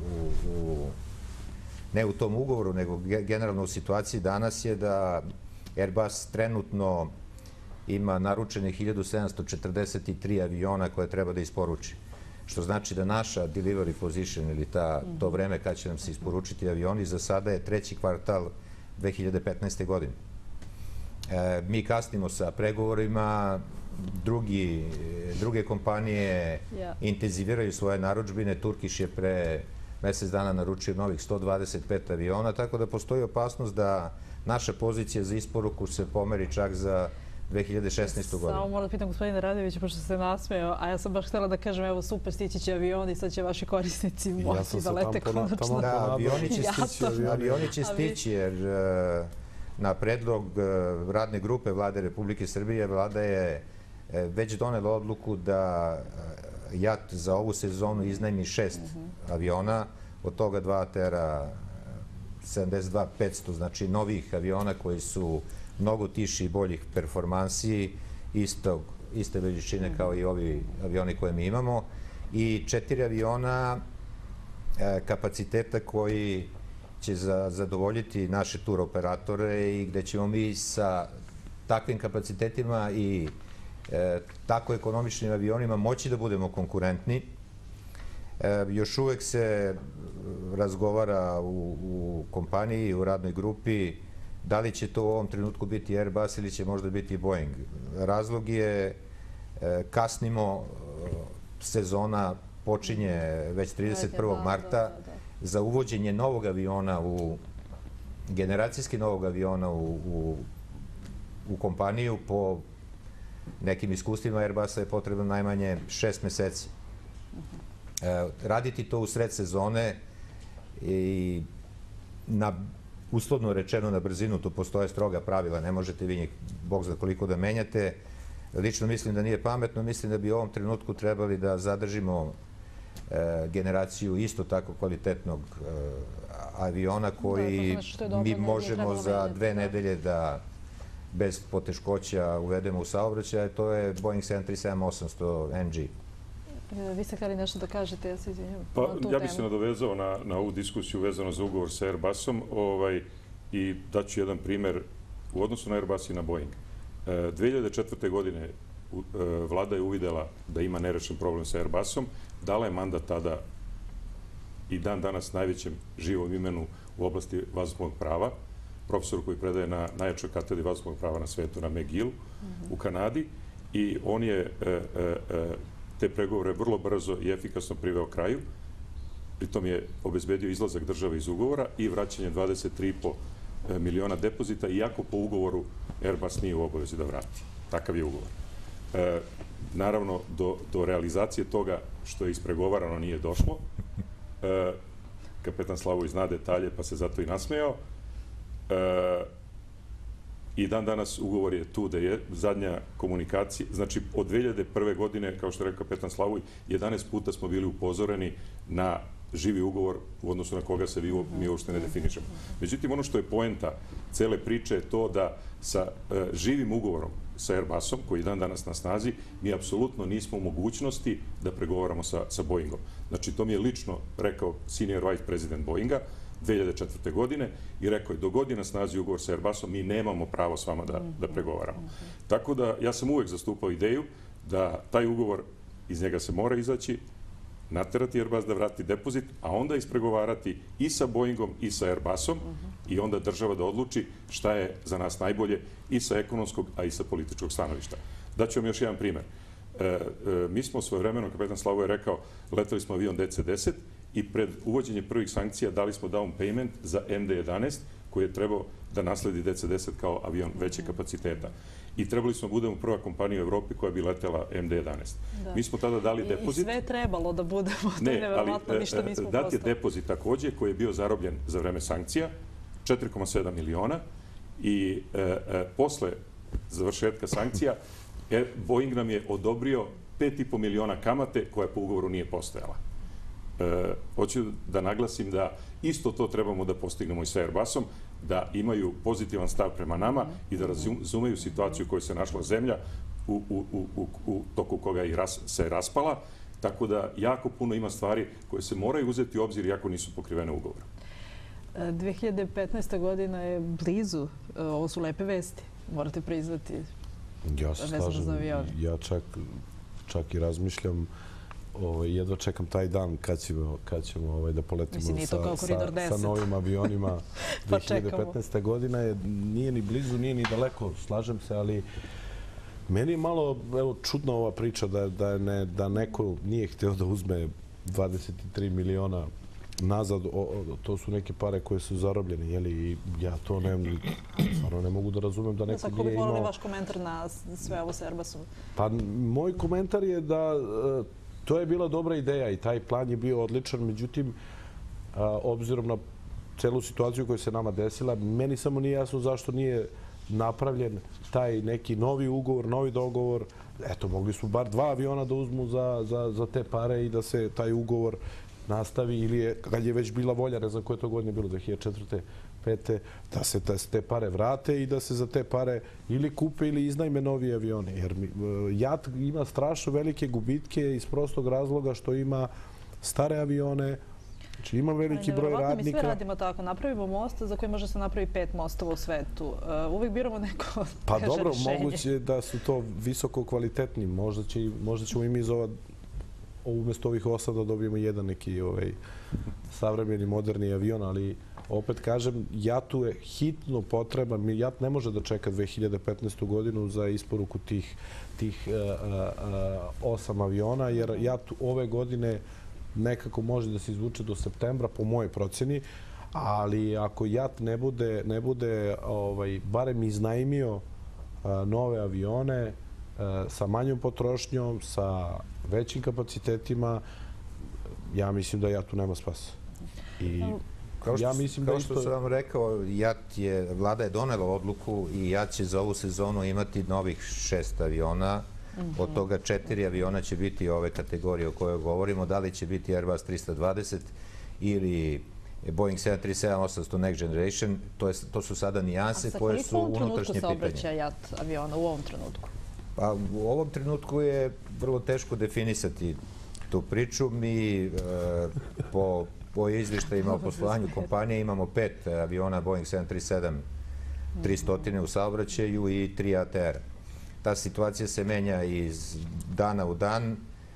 ne u tom ugovoru, nego generalno u situaciji danas je da Airbus trenutno ima naručene 1743 aviona koje treba da isporuči. Što znači da naša delivery position ili to vreme kad će nam se isporučiti avioni za sada je 3. kvartal 2015. godine. Mi kasnimo sa pregovorima, druge kompanije intenziviraju svoje narudžbine. Turkish je pre mesec dana naručio novih 125 aviona, tako da postoji opasnost da naša pozicija za isporuku se pomeri čak za 2016. godinu. Samo moram da pitam gospodina Radojevića, pošto se nasmeo, a ja sam baš htjela da kažem, evo super, stići će avioni, sad će vaši korisnici moći da lete konačno. Da, avioni će stići, jer na predlog radne grupe Vlade Republike Srbije Vlada je već donela odluku da JAT za ovu sezonu iznajmi 6 aviona, od toga 2 Tera 72-500, znači novih aviona koji su mnogo tiši i boljih performansi, iste veličine kao i ovi avioni koje mi imamo, i 4 aviona kapaciteta koji će zadovoljiti naše tur operatore i gde ćemo mi sa takvim kapacitetima i tako ekonomičnim avionima moći da budemo konkurentni. Još uvek se razgovara u kompaniji, u radnoj grupi, da li će to u ovom trenutku biti Airbus ili će možda biti Boeing. Razlog je kasnimo, sezona počinje već 31. marta. Za uvođenje novog aviona, generacijski novog aviona u kompaniju, po nekim iskustvima Airbusa je potrebno najmanje 6 meseci. Raditi to u sred sezone i uslovno rečeno na brzinu, tu postoje stroga pravila, ne možete vi njih, Bog zna koliko, da menjate. Lično mislim da nije pametno, mislim da bi u ovom trenutku trebali da zadržimo generaciju isto tako kvalitetnog aviona koji mi možemo za 2 nedelje da bez poteškoća uvedemo u saobraćaj, to je Boeing 737-800 NG. Vi ste htjeli nešto da kažete, ja se izvinjam. Pa ja bih se nadovezao na ovu diskusiju vezano za ugovor sa Airbusom i daću jedan primer u odnosu na Airbus i na Boeing. 2004. godine Vlada je uvidela da ima nerešen problem sa Airbusom, dala je mandat tada i dan danas najvećem živom imenu u oblasti vazdušnog prava, profesoru koji predaje na najjačoj katedri vazdušnog prava na svetu, na McGill u Kanadi, i on je te pregovore vrlo brzo i efikasno priveo kraju. Pritom je obezbedio izlazak države iz ugovora i vraćanje 23,5 miliona depozita, iako po ugovoru Airbus nije u obavezi da vrati. Takav je ugovor. Naravno, do realizacije toga što je ispregovarano nije došlo. Kapetan Slavoj zna detalje, pa se zato i nasmejao. I dan danas ugovor je tu da je zadnja komunikacija, znači od 2001. godine, kao što je rekao kapetan Slavoj, 11 puta smo bili upozoreni na živi ugovor u odnosu na koga se mi uopšte ne definišemo. Međutim, ono što je poenta cele priče je to da sa živim ugovorom sa Airbusom, koji dan danas na snazi, mi apsolutno nismo u mogućnosti da pregovaramo sa Boeingom. Znači, to mi je lično rekao senior vice president Boeinga 2004. godine i rekao je, dok god je na snazi ugovor sa Airbusom, mi nemamo pravo s vama da pregovaramo. Tako da, ja sam uvek zastupao ideju da taj ugovor, iz njega se mora izaći, naterati Airbus da vrati depozit, a onda ispregovarati i sa Boeingom i sa Airbusom i onda država da odluči šta je za nas najbolje i sa ekonomskog, a i sa političkog stanovišta. Daću vam još jedan primer. Mi smo svojevremeno, kapetan Slavo je rekao, letali smo avion DC-10 i pred uvođenje prvih sankcija dali smo down payment za MD-11 koji je trebao da nasledi DC-10 kao avion veće kapaciteta. I trebali smo budemo prva kompanija u Evropi koja bi letela MD-11. Mi smo tada dali depozit. I sve je trebalo da budemo. Ne, ali dat je depozit takođe koji je bio zarobljen za vreme sankcija, 4,7 miliona, i posle završetka sankcija Boeing nam je odobrio 5,5 miliona kamate koja po ugovoru nije postojala. Hoću da naglasim da isto to trebamo da postignemo i sa Airbusom, da imaju pozitivan stav prema nama i da razumeju situaciju u kojoj se našla zemlja u toku koga se raspala. Tako da jako puno ima stvari koje se moraju uzeti u obzir iako nisu pokrivene ugovorom. 2015. godina je blizu. Ovo su lepe vesti. Morate priznati. Ja se slažem. Ja čak i razmišljam, jedva čekam taj dan kad ćemo da poletimo sa novim avionima. 2015. godina nije ni blizu, nije ni daleko, slažem se, ali meni je malo čudna ova priča da neko nije hteo da uzme 23 miliona nazad, to su neke pare koje su zarobljene, i ja to stvarno ne mogu da razumem da neko Ako nije bi volili imao... vaš komentar na sve ovo s Airbusom? Pa moj komentar je da to je bila dobra ideja i taj plan je bio odličan, međutim, obzirom na celu situaciju koja se nama desila, meni samo nije jasno zašto nije napravljen taj neki novi ugovor, novi dogovor. Eto, mogli su bar 2 aviona da uzmu za te pare i da se taj ugovor nastavi, ili kad je već bila volja, ne znam koje to godine bilo, 2004. 2005. da se te pare vrate i da se za te pare ili kupe ili iznajme novi avioni. Jer JAT ima strašno velike gubitke iz prostog razloga što ima stare avione, znači ima veliki broj radnika. Mi sve radimo tako. Napravimo most za koji može se napraviti 5 mostova u svetu. Uvijek biramo neko teže rešenje. Pa dobro, moguće da su to visoko kvalitetni. Možda ćemo i mi za umjesto ovih 8 da dobijemo jedan neki savremeni, moderni avion, ali opet kažem, JAT-u je hitno potreban. JAT ne može da čeka 2015. godinu za isporuku tih 8 aviona, jer JAT ove godine nekako može da se izvuče do septembra, po mojoj proceni, ali ako JAT ne bude barem iznajmio nove avione sa manjom potrošnjom, sa većim kapacitetima, ja mislim da JAT-u nema spasa. Kao što sam vam rekao, vlada je donela odluku i JAT će za ovu sezonu imati novih 6 aviona. Od toga 4 aviona će biti ove kategorije o kojoj govorimo. Da li će biti Airbus 320 ili Boeing 737-800 Next Generation, to su sada nijanse koje su unutrašnje pitanje. A sa koliko se obraća JAT aviona u ovom trenutku? Pa u ovom trenutku je vrlo teško definisati tu priču. Mi po izvještajima o poslovanju kompanije imamo 5 aviona Boeing 737-300 u saobraćaju i 3 ATR. Ta situacija se menja iz dana u dan.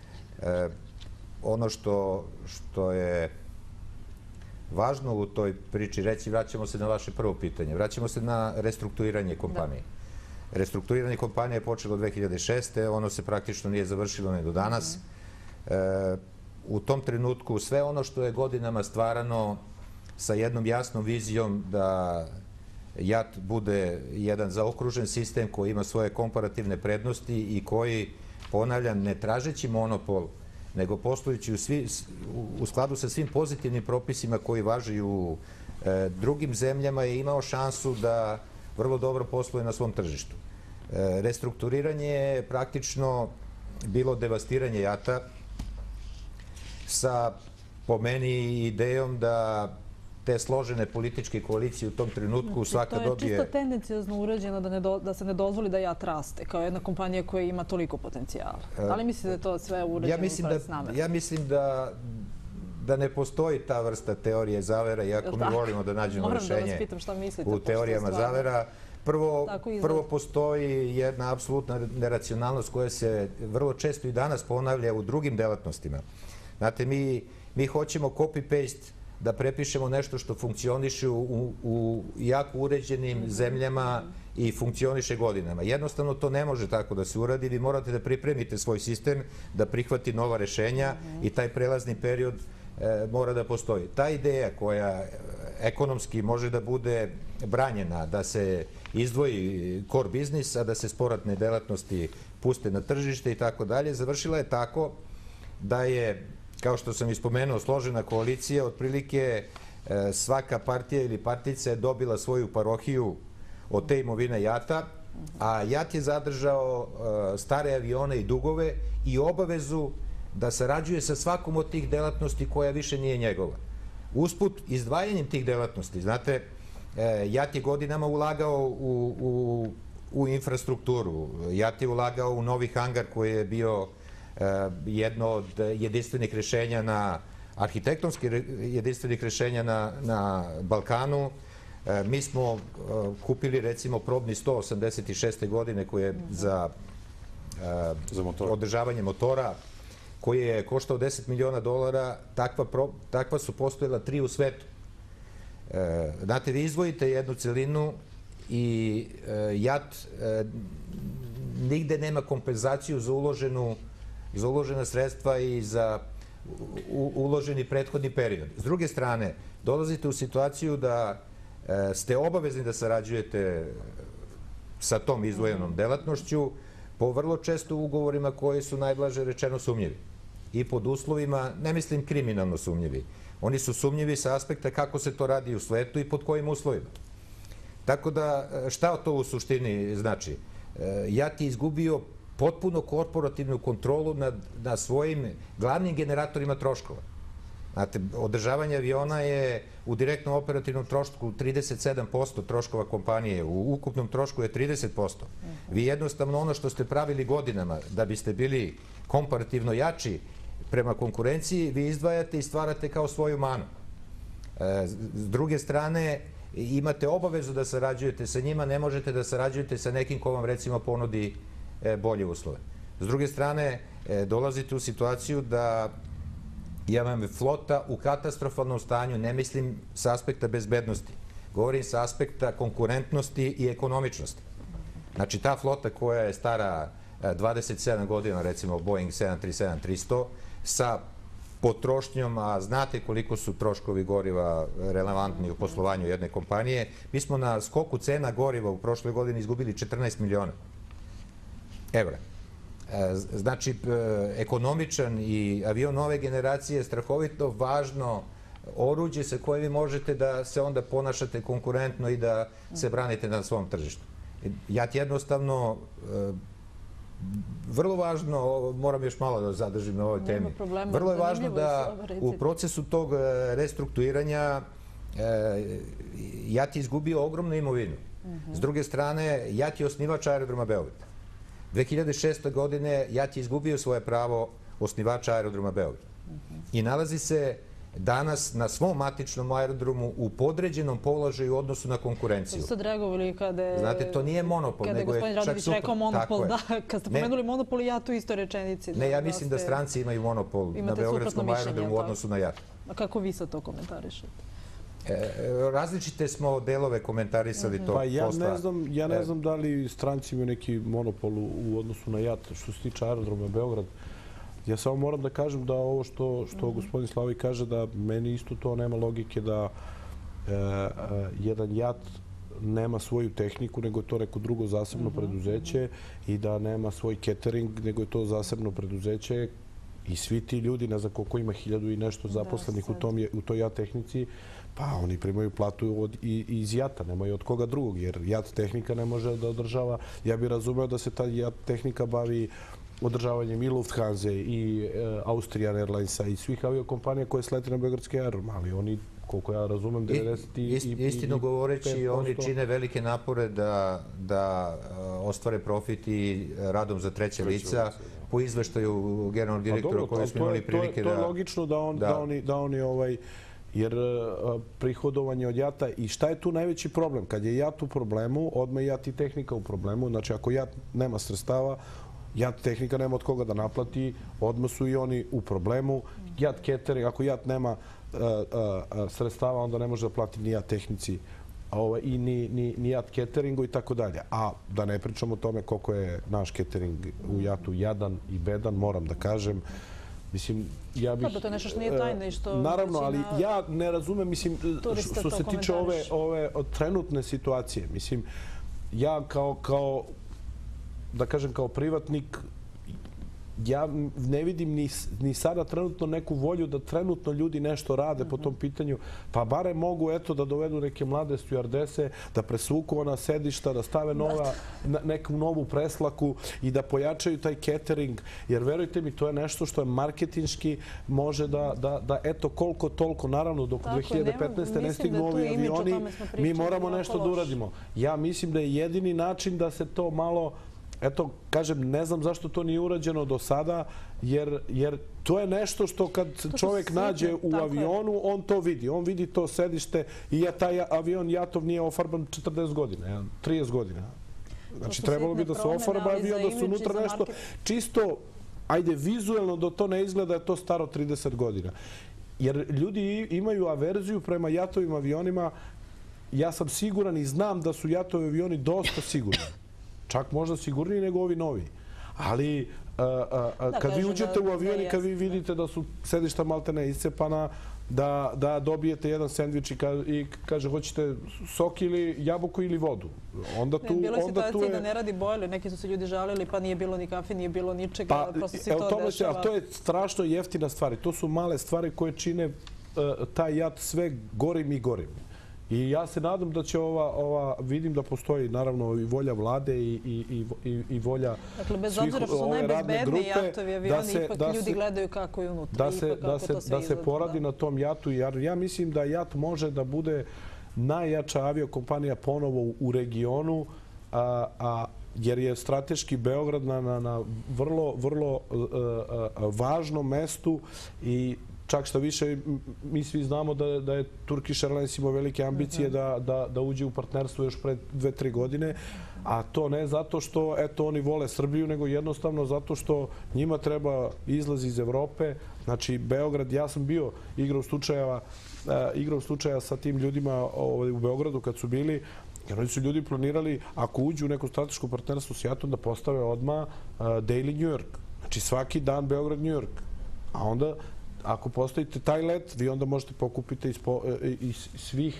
Ono što je važno u toj priči reći, vraćamo se na vaše prvo pitanje, vraćamo se na restrukturiranje kompanije. Restrukturiranje kompanije je počelo 2006. Ono se praktično nije završilo ni do danas. U tom trenutku sve ono što je godinama stvarano sa jednom jasnom vizijom da JAT bude jedan zaokružen sistem koji ima svoje komparativne prednosti i koji, ponavljam, ne tražeći monopol, nego poslujući u skladu sa svim pozitivnim propisima koji važi u drugim zemljama, je imao šansu da vrlo dobro posluje na svom tržištu. Restrukturiranje je praktično bilo devastiranje JAT-a sa, po meni, idejom da te složene političke koalicije u tom trenutku svaka dobije... To je čisto tendencijozno urađeno da se ne dozvoli da JAT raste, kao jedna kompanija koja ima toliko potencijala. Da li mislite da je to sve urađeno upravo s namerom? Ja mislim da ne postoji ta vrsta teorije zavera, iako mi volimo da nađemo rešenje u teorijama zavera. Prvo postoji jedna apsolutna neracionalnost koja se vrlo često i danas ponavlja u drugim delatnostima. Znate, mi hoćemo copy-paste da prepišemo nešto što funkcioniše u jako uređenim zemljama i funkcioniše godinama. Jednostavno to ne može tako da se uradi. Vi morate da pripremite svoj sistem, da prihvati nova rešenja i taj prelazni period mora da postoji. Ta ideja koja ekonomski može da bude branjena, da se izdvoji core biznis, a da se sporatne delatnosti puste na tržište i tako dalje, završila je tako da je, kao što sam ispomenuo, složena koalicija, otprilike svaka partija ili partijica je dobila svoju parohiju od te imovine JAT-a, a JAT je zadržao stare avione i dugove i obavezu da sarađuje sa svakom od tih delatnosti koja više nije njegova. Usput, izdvajanjem tih delatnosti, znate, JAT je godinama ulagao u infrastrukturu, JAT je ulagao u novi hangar koji je bio jedno od jedinstvenih rešenja arhitektonskih jedinstvenih rešenja na Balkanu. Mi smo kupili, recimo, probni 186. godine koji je za održavanje motora, koji je koštao $10 miliona. Takva su postojala 3 u svetu. Znate, vi izdvojite jednu celinu i JAT nigde nema kompenzaciju za uložena sredstva i za uloženi prethodni period. S druge strane, dolazite u situaciju da ste obavezni da sarađujete sa tom izdvojenom delatnošću po vrlo često ugovorima koji su najblaže rečeno sumnjivi. I pod uslovima, ne mislim kriminalno sumnjivi, oni su sumnjivi sa aspekta kako se to radi u svetu i pod kojim uslovima. Tako da, šta to u suštini znači? JAT je izgubio potpuno korporativnu kontrolu nad svojim glavnim generatorima troškova. Znate, održavanje aviona je u direktnom operativnom trošku 37% troškova kompanije, u ukupnom trošku je 30%. Vi jednostavno ono što ste pravili godinama da biste bili komparativno jači prema konkurenciji, vi izdvajate i stvarate kao svoju manu. S druge strane, imate obavezu da sarađujete sa njima, ne možete da sarađujete sa nekim ko vam recimo ponudi bolje uslove. S druge strane, dolazite u situaciju da vam flota u katastrofalnom stanju, ne mislim sa aspekta bezbednosti, govorim sa aspekta konkurentnosti i ekonomičnosti. Znači, ta flota koja je stara 27 godina, recimo Boeing 737-300, sa potrošnjom, a znate koliko su troškovi goriva relevantni u poslovanju jedne kompanije, mi smo na skoku cena goriva u prošloj godini izgubili 14 miliona evra. Znači, ekonomičan i avion nove generacije je strahovito važno oruđe sa koje vi možete da se onda ponašate konkurentno i da se branite na svom tržištu. JAT jednostavno, vrlo važno, moram još malo da zadržim na ovoj temi, vrlo je važno da u procesu tog restrukturiranja JAT je izgubio ogromnu imovinu. S druge strane, JAT je osnivač aerodroma Beograd. 2006. godine JAT je izgubio svoje pravo osnivača aerodroma Beograd. I nalazi se danas na svom matičnom aerodromu u podređenom položaju u odnosu na konkurenciju. Ste reagovali kada je... Znate, to nije monopol, nego je čak super. Rekao monopol, da. Kad ste pomenuli monopol i JAT u istoj rečenici. Ne, ja mislim da stranci imaju monopol na beogradskom aerodromu u odnosu na JAT. A kako vi sad to komentarišete? Različite smo delove komentarisali tog posla. Ja ne znam da li stranci imaju neki monopol u odnosu na JAT što se tiče aerodroma Beograd. Ja samo moram da kažem da ovo što gospodin Slavoj kaže, da meni isto to nema logike da jedan JAT nema svoju tehniku, nego je to neko drugo zasebno preduzeće i da nema svoj catering, nego je to zasebno preduzeće i svi ti ljudi, ne znam koliko ima 1000 i nešto zaposlenih u toj JAT tehnici, pa oni primaju platu iz JAT-a, nemaju od koga drugog, jer JAT tehnika ne može da održava. Ja bih razumeo da se ta JAT tehnika bavi održavanjem i Lufthansa i Austrian Airlinesa i svih aviokompanija koje slete na beogradski aerodrom, ali oni, koliko ja razumem, 90%... Istino govoreći, oni čine velike napore da ostvare profit i radom za treće lica po izveštaju generalnog direktora o kojoj smo imali prilike da... To je logično da oni jer prihodovanje od JAT-a i šta je tu najveći problem? Kad je JAT u problemu, odmah je JAT i tehnika u problemu. Znači, ako JAT nema sredstava, JAT tehnika nema od koga da naplati, odmah su i oni u problemu. JAT catering, ako JAT nema sredstava, onda ne može da plati ni JAT tehnici i ni JAT cateringu i tako dalje. A da ne pričamo o tome koliko je naš catering u JAT-u jadan i bedan, moram da kažem. Mislim, ja bih... Dobro, to je nešto što nije tajno i što... Naravno, ali ja ne razumem, mislim, što se tiče ove trenutne situacije. Mislim, ja kao da kažem, kao privatnik, ja ne vidim ni sada trenutno neku volju da trenutno ljudi nešto rade po tom pitanju. Pa bare mogu, eto, da dovedu neke mlade stjuardese, da presvuku ona sedišta, da stave neku novu preslaku i da pojačaju taj catering. Jer verujte mi, to je nešto što je marketinški, može da eto, koliko toliko, naravno, dok 2015. ne stignu ovi avioni, mi moramo nešto da uradimo. Ja mislim da je jedini način da se to malo... Eto, kažem, ne znam zašto to nije urađeno do sada, jer to je nešto što kad čovjek nađe u avionu, on to vidi. On vidi to sedište i taj avion JAT-ov nije ofarban 40 godina, 30 godina. Znači, trebalo bi da se ofarba avion, da su unutra nešto čisto, ajde, vizuelno da to ne izgleda, je to staro 30 godina. Jer ljudi imaju averziju prema JAT-ovim avionima. Ja sam siguran i znam da su JAT-ovi avioni dosta sigurni. Čak možda sigurniji nego ovi novi. Ali kad vi uđete u avion i kad vi vidite da su sedišta maltene iscepana, da dobijete jedan sendvič i kaže hoćete sok ili jabuku ili vodu. Bilo je situacija da ne radi bojler, neki su se ljudi žalili pa nije bilo ni kafe, nije bilo ničega, prosto se to dešava. To je strašno jeftina stvar. To su male stvari koje čine taj JAT sve gorim i gorim. I ja se nadam da će vidim da postoji naravno i volja vlade i volja dakle, bez obzira što su najbezbedniji jatovi, avioni, ipak ljudi gledaju kako je unutra. Da se poradi na tom jatu, jer ja mislim da JAT može da bude najjača aviokompanija ponovo u regionu, jer je strateški Beograd na vrlo, vrlo važnom mestu i čak što više, mi svi znamo da je Turkish Airlines imao velike ambicije da uđe u partnerstvo još pre 2-3 godine, a to ne zato što oni vole Srbiju, nego jednostavno zato što njima treba izlaz iz Evrope. Znači, Beograd, ja sam bio igrao slučaja sa tim ljudima u Beogradu kad su bili, jer oni su ljudi planirali, ako uđu u neko strateško partnerstvo s JAT-om, da postave odmah Daily New York. Znači, svaki dan Beograd-New York. A onda, ako postavite taj let, vi onda možete pokupiti iz svih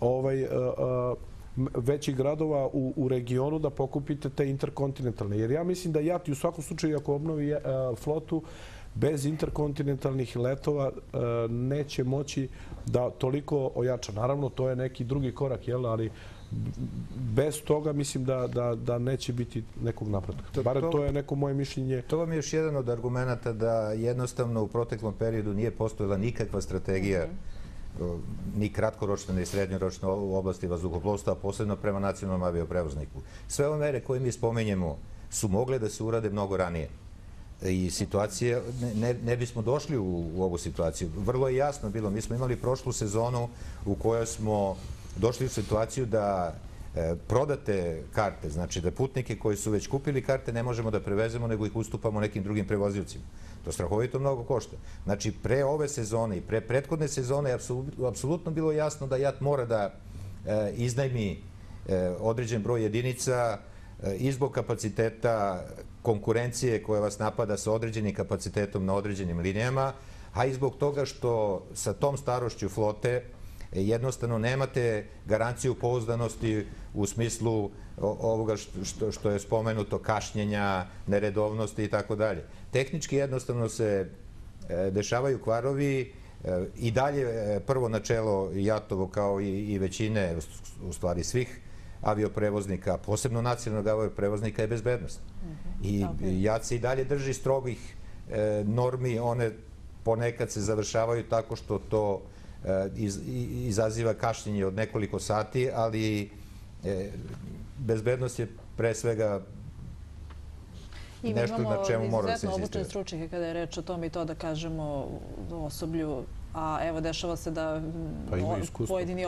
većih gradova u regionu da pokupite te interkontinentalne. Jer ja mislim da JAT u svakom slučaju, ako obnovi flotu, bez interkontinentalnih letova neće moći da toliko ojača. Naravno, to je neki drugi korak, ali bez toga mislim da neće biti nekog napretka. Barem to je neko moje mišljenje. To vam je još jedan od argumenta da jednostavno u proteklom periodu nije postojala nikakva strategija ni kratkoročna ni srednjoročna u oblasti vazduhoplovstva, posebno prema nacionalnom avioprevozniku. Sve ove mere koje mi spomenjemo su mogle da se urade mnogo ranije. I situacija, ne bismo došli u ovu situaciju. Vrlo je jasno bilo, mi smo imali prošlu sezonu u kojoj smo došli u situaciju da prodate karte, znači da putnike koji su već kupili karte ne možemo da prevezemo, nego ih ustupamo nekim drugim prevozilcima. To strahovito mnogo košta. Znači, pre ove sezone i pre prethodne sezone je apsolutno bilo jasno da JAT mora da iznajmi određen broj jedinica i zbog kapaciteta konkurencije koja vas napada sa određenim kapacitetom na određenim linijama, a i zbog toga što sa tom starošću flote jednostavno nemate garanciju pouzdanosti u smislu ovoga što je spomenuto, kašnjenja, neredovnosti i tako dalje. Tehnički jednostavno se dešavaju kvarovi i dalje prvo načelo JAT-ovo kao i većine, u stvari svih avioprevoznika, posebno nacionalnog avioprevoznika, je bezbednost. I JAT se i dalje drži strogih normi, one ponekad se završavaju tako što to izaziva kašnjenje od nekoliko sati, ali bezbednost je pre svega nešto na čemu mora da se insistira. Izuzetno obučene stručnjake kada je reč o tom i to da kažemo osoblju, a evo dešava se da pojedini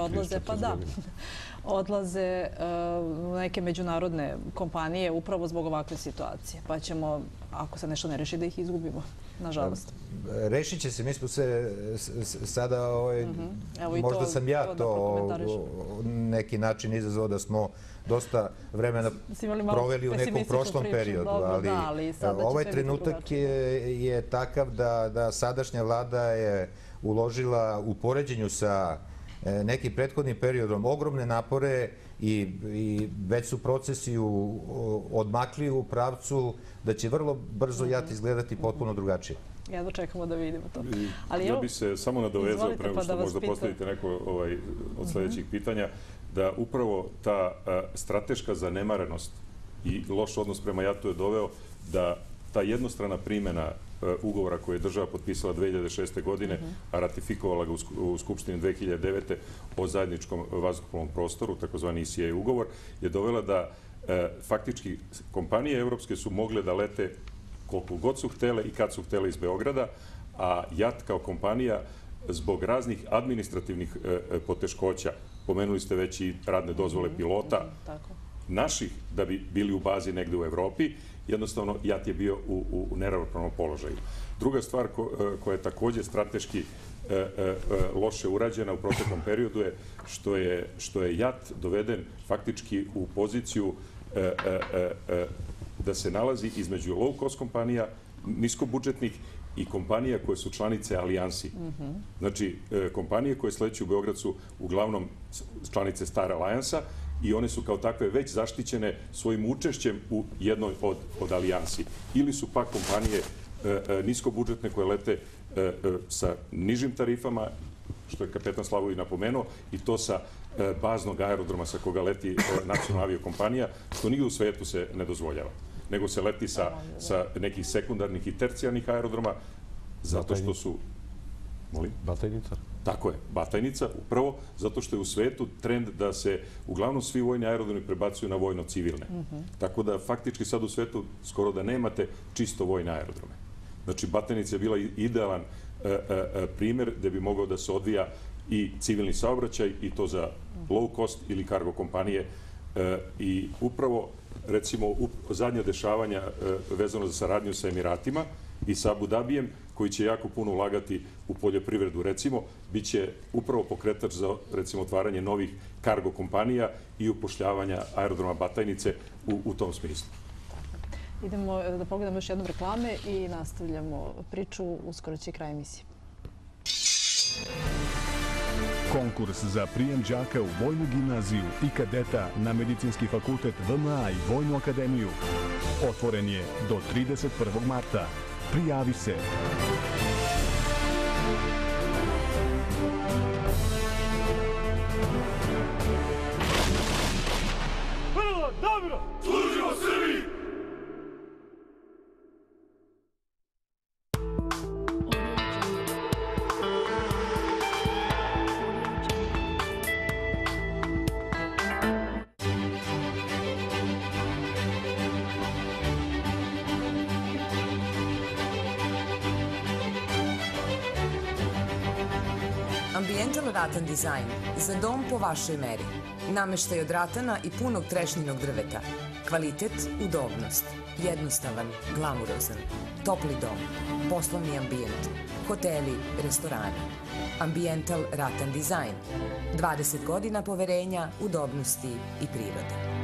odlaze u neke međunarodne kompanije upravo zbog ovakve situacije. Pa ćemo, ako se nešto ne reši, da ih izgubimo, nažalost. Rešit će se. Mi smo se sada, možda sam ja to neki način izazvao da smo dosta vremena proveli u nekom prošlom periodu, ali ovaj trenutak je takav da sadašnja vlada je uložila u poređenju sa nekim prethodnim periodom ogromne napore i već su procesi odmakli u pravcu da će vrlo brzo JAT izgledati potpuno drugačije. Jedno čekamo da vidimo to. Ja bih se samo nadovezao, prema što možda postavite neko od sljedećih pitanja, da upravo ta strateška zanemarenost i loš odnos prema JAT-u je doveo da ta jednostrana primjena ugovora koje je država potpisala 2006. godine, a ratifikovala ga u Skupštini 2009. o zajedničkom vazduhoplovnom prostoru, takozvani ECA ugovor, je dovela da faktički kompanije evropske su mogle da lete koliko god su htele i kad su htele iz Beograda, a JAT kao kompanija zbog raznih administrativnih poteškoća, pomenuli ste već i radne dozvole pilota, naših da bi bili u bazi negde u Evropi, jednostavno JAT je bio u neravnopravnom položaju. Druga stvar koja je također strateški loše urađena u proteklom periodu je što je JAT doveden faktički u poziciju da se nalazi između low cost kompanija, niskobudžetnih i kompanija koje su članice alijansi. Znači, kompanije koje sleću u Beograd su uglavnom članice Star Alliansa i one su kao takve već zaštićene svojim učešćem u jednoj od alijansi. Ili su pak kompanije niskobudžetne koje lete sa nižim tarifama, što je kapetan Slavoj napomenuo, i to sa baznog aerodroma sa koga leti nacionalna aviokompanija, što nigde u svetu se ne dozvoljava, nego se leti sa nekih sekundarnih i tercijarnih aerodroma, zato što su... Molim? Batajnica? Tako je, Batajnica, upravo zato što je u svetu trend da se uglavnom svi vojni aerodromi prebacuju na vojno-civilne. Tako da faktički sad u svetu skoro da nemate čisto vojne aerodrome. Znači, Batajnica je bila idealan primer gde bi mogao da se odvija i civilni saobraćaj i to za low cost ili cargo kompanije. I upravo, recimo, zadnja dešavanja vezano za saradnju sa Emiratima i sa Abu Dhabijem, koji će jako puno ulagati u poljoprivredu, recimo, bit će upravo pokretač za, recimo, otvaranje novih cargo kompanija i upošljavanja aerodroma Batajnice u tom smislu. Idemo da pogledamo još jednom reklame i nastavljamo priču. Uskoro će kraj emisije. Konkurs za prijem đaka u Vojnu gimnaziju i kadeta na Medicinski fakultet VMA i Vojnu akademiju otvoren je do 31. marta. Prijavi se! Vrlo dobro! Služimo Srbiji! Ambiental Ratan dizajn za dom po vašoj meri. Nameštaj od ratana i punog trešnjinog drveta. Kvalitet, udobnost. Jednostavan, glamurozan. Topli dom. Poslovni ambijent. Hoteli, restorani. Ambiental Ratan dizajn. 20 godina poverenja, udobnosti i prirode.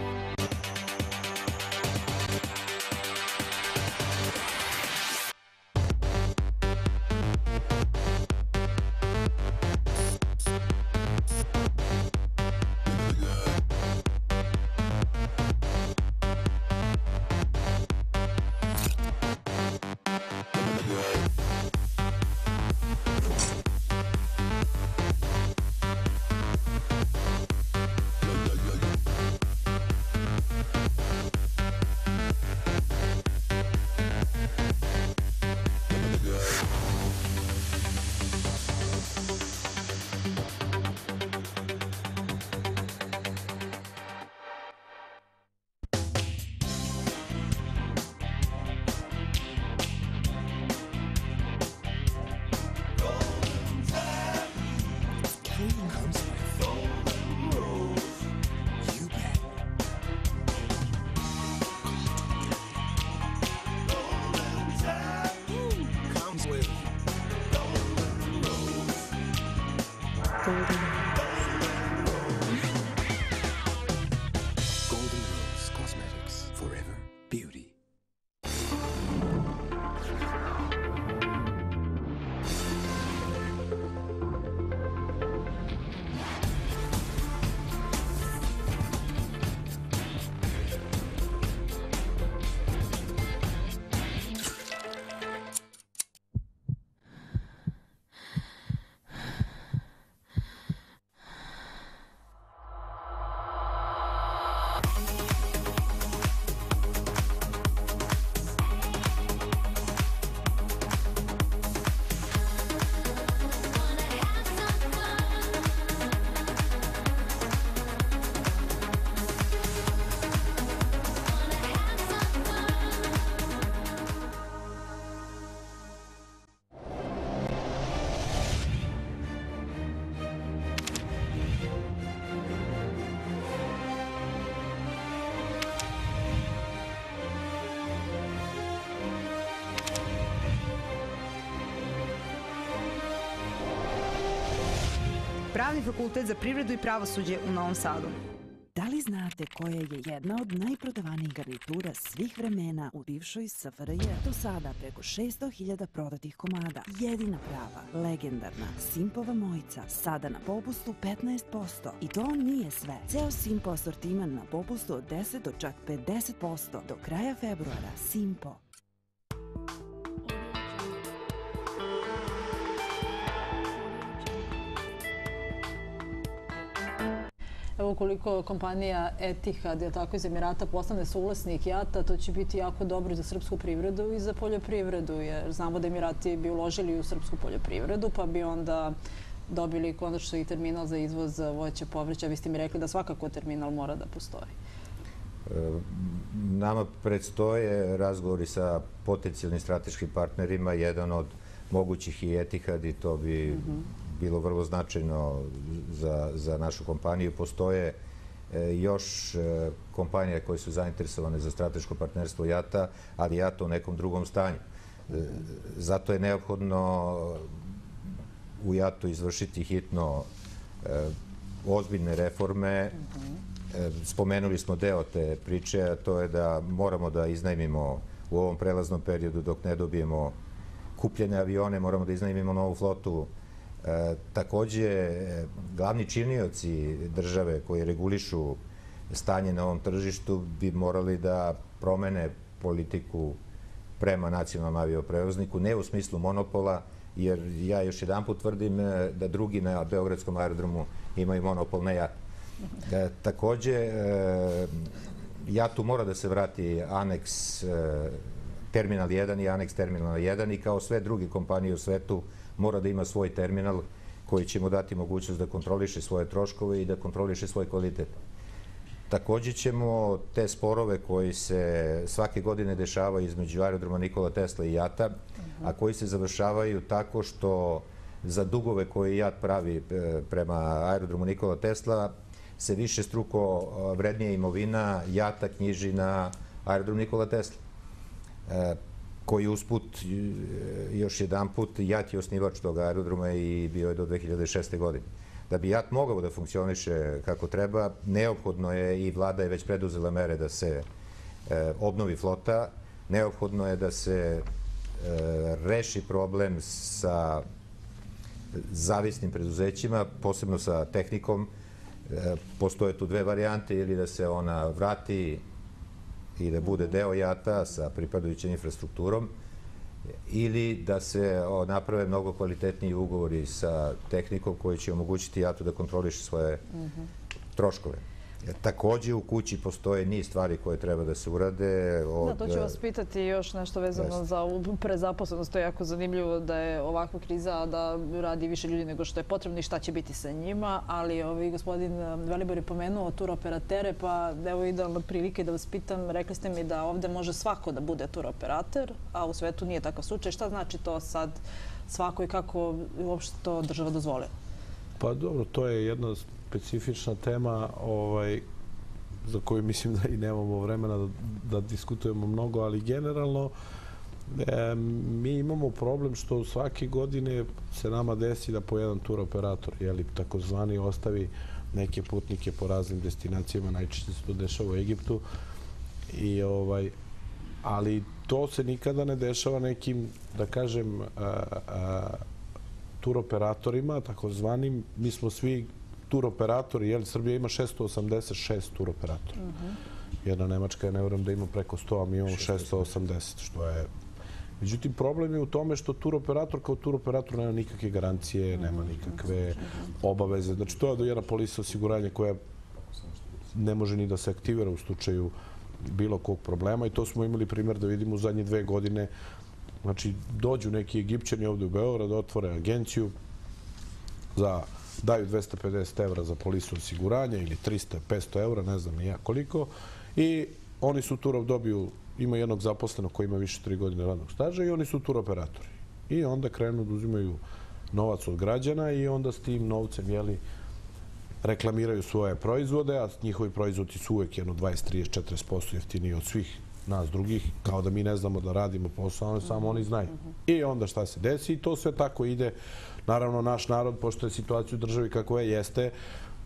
Golden Rose Cosmetics. Forever Beauty. Pravni fakultet za privredu i pravosuđe u Novom Sadu. Da li li znate koja je jedna od najprodavanijih garnitura svih vremena u bivšoj SFRJ? Do sada preko 600.000 prodatih komada. Jedina prava, legendarna Simpova mojica, sada na popustu 15%. I to nije sve. Ceo Simpo asortiman na popustu od 10 do čak 50%. Do kraja februara. Simpo. Evo, ukoliko kompanija Etihad, je tako, iz Emirata postane suvlasnik JAT-a, to će biti jako dobro za srpsku privredu i za poljoprivredu, jer znamo da Emirati bi uložili u srpsku poljoprivredu, pa bi onda dobili konačno i terminal za izvoz voća, povrća. Vi ste mi rekli da svakako terminal mora da postoji. Nama predstoje razgovori sa potencijalnim strateškim partnerima. Jedan od mogućih i Etihad, i to bi bilo vrlo značajno za našu kompaniju. Postoje još kompanije koje su zainteresovane za strateško partnerstvo JAT-a, ali JAT u nekom drugom stanju. Zato je neophodno u JAT-u izvršiti hitno ozbiljne reforme. Spomenuli smo deo te priče, a to je da moramo da iznajmimo u ovom prelaznom periodu dok ne dobijemo kupljene avione, moramo da iznajmimo novu flotu. Takođe, glavni činioci države koji regulišu stanje na ovom tržištu bi morali da promene politiku prema nacionalnom avioprevozniku, ne u smislu monopola, jer ja još jedanput tvrdim da drugi na Beogradskom aerodromu imaju monopol, ne JAT. Takođe, JAT-u mora da se vrati aneks Terminal 1 i aneks Terminal 1 i kao sve druge kompanije u svetu mora da ima svoj terminal koji će mu dati mogućnost da kontroliše svoje troškove i da kontroliše svoj kvalitet. Takođe ćemo te sporove koji se svake godine dešavaju između aerodroma Nikola Tesla i JAT-a, a koji se završavaju tako što za dugove koje JAT pravi prema aerodromu Nikola Tesla se više struko vrednija imovina JAT-a knjiži na aerodrom Nikola Tesla, koji usput, još jedan put, JAT je osnivač tog aerodroma i bio je do 2006. godine. Da bi JAT mogao da funkcioniše kako treba, neophodno je, i vlada je već preduzela mere da se obnovi flota, neophodno je da se reši problem sa zavisnim preduzećima, posebno sa tehnikom. Postoje tu dve varijante, ili da se ona vrati i da bude deo JAT-a sa pripadajućom infrastrukturom, ili da se naprave mnogo kvalitetniji ugovori sa tehnikom koji će omogućiti JAT-u da kontroliše svoje troškove. Takođe, u kući postoje niz stvari koje treba da se urade. Da, to ću vas pitati još nešto vezano za prezaposlenost. To je jako zanimljivo da je ovakva kriza, da radi više ljudi nego što je potrebno i šta će biti sa njima. Ali gospodin Velibor je pomenuo turoperatere, pa evo idealna prilika da vas pitam. Rekli ste mi da ovde može svako da bude turoperater, a u svetu nije takav slučaj. Šta znači to sad svako i kako uopšte to država dozvolila? Pa dobro, to je jedna specifična tema za koju mislim da i nemamo vremena da diskutujemo mnogo, ali generalno mi imamo problem što svake godine se nama desi da po jedan turoperator, takozvani, ostavi neke putnike po raznim destinacijama, najčešće se to dešava u Egiptu, ali to se nikada ne dešava nekim, da kažem, turoperatorima, takozvanim. Mi smo svi turoperatori, Srbija ima 686 turoperatora. Jedna Nemačka, ja ne vjerujem da ima preko 100, a mi imamo 680, što je... Međutim, problem je u tome što turoperator kao turoperator nema nikakve garancije, nema nikakve obaveze. Znači, to je jedna polisa osiguranja koja ne može ni da se aktivira u slučaju bilo kog problema, i to smo imali primjer da vidimo u zadnje 2 godine. Znači, dođu neki Egipćani ovde u Beograd, otvore agenciju, daju 250 evra za polisu osiguranja ili 300, 500 evra, ne znam ni ja koliko, i oni su dobiju, ima jednog zaposlenog koji ima više 3 godine radnog staža, i oni su turoperatori. I onda krenu da uzimaju novac od građana i onda s tim novcem, reklamiraju svoje proizvode, a njihovi proizvodi su uvek 20, 30, 40% jeftiniji od svih nas drugih, kao da mi ne znamo da radimo posao, samo oni znaju. I onda šta se desi, i to sve tako ide. Naravno, naš narod, pošto je situacija u državi kako jeste,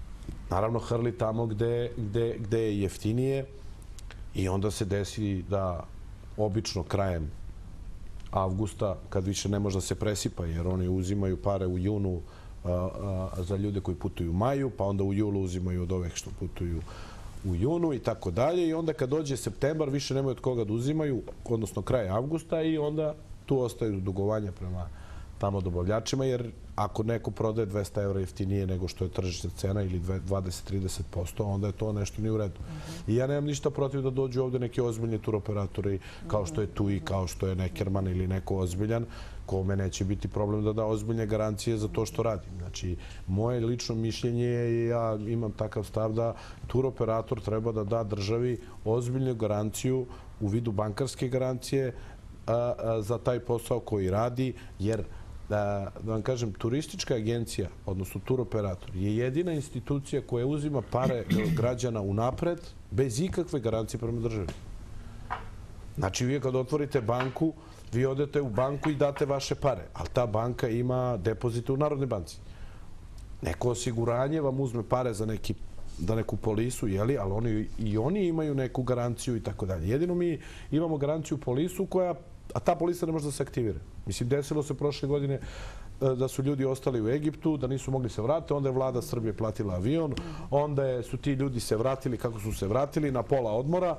naravno hrli tamo gde je jeftinije i onda se desi da obično krajem avgusta, kad više ne može da se presipa, jer oni uzimaju pare u junu za ljude koji putuju u maju, pa onda u julu uzimaju od ovih što putuju u junu i tako dalje. I onda kad dođe septembar, više nemaju od koga da uzimaju, odnosno kraj avgusta, i onda tu ostaju dugovanja prema tamo dobavljačima, jer ako neko prodaje 200 € jeftinije nego što je tržišna cena ili 20-30%, onda je to nešto nije u redu. I ja nemam ništa protiv da dođu ovde neki ozbiljni turoperatori, kao što je TUI, kao što je Neckerman ili neko ozbiljan, kome neće biti problem da da ozbiljne garancije za to što radi. Znači, moje lično mišljenje je, i ja imam takav stav, da turoperator treba da da državi ozbiljnu garanciju u vidu bankarske garancije za taj posao koji radi, jer da vam kažem, turistička agencija, odnosno turoperator, je jedina institucija koja uzima pare građana unapred bez ikakve garancije prema državi. Znači, vi kad otvorite banku, vi odete u banku i date vaše pare, ali ta banka ima depozite u Narodnoj banci. Neko osiguranje vam uzme pare za neku polisu, ali oni imaju neku garanciju i tako dalje. Jedino mi imamo garanciju polisu a ta polisa ne može da se aktivira. Mislim, desilo se prošle godine da su ljudi ostali u Egiptu, da nisu mogli se vratiti, onda je vlada Srbije platila avion, onda su ti ljudi se vratili kako su se vratili, na pola odmora,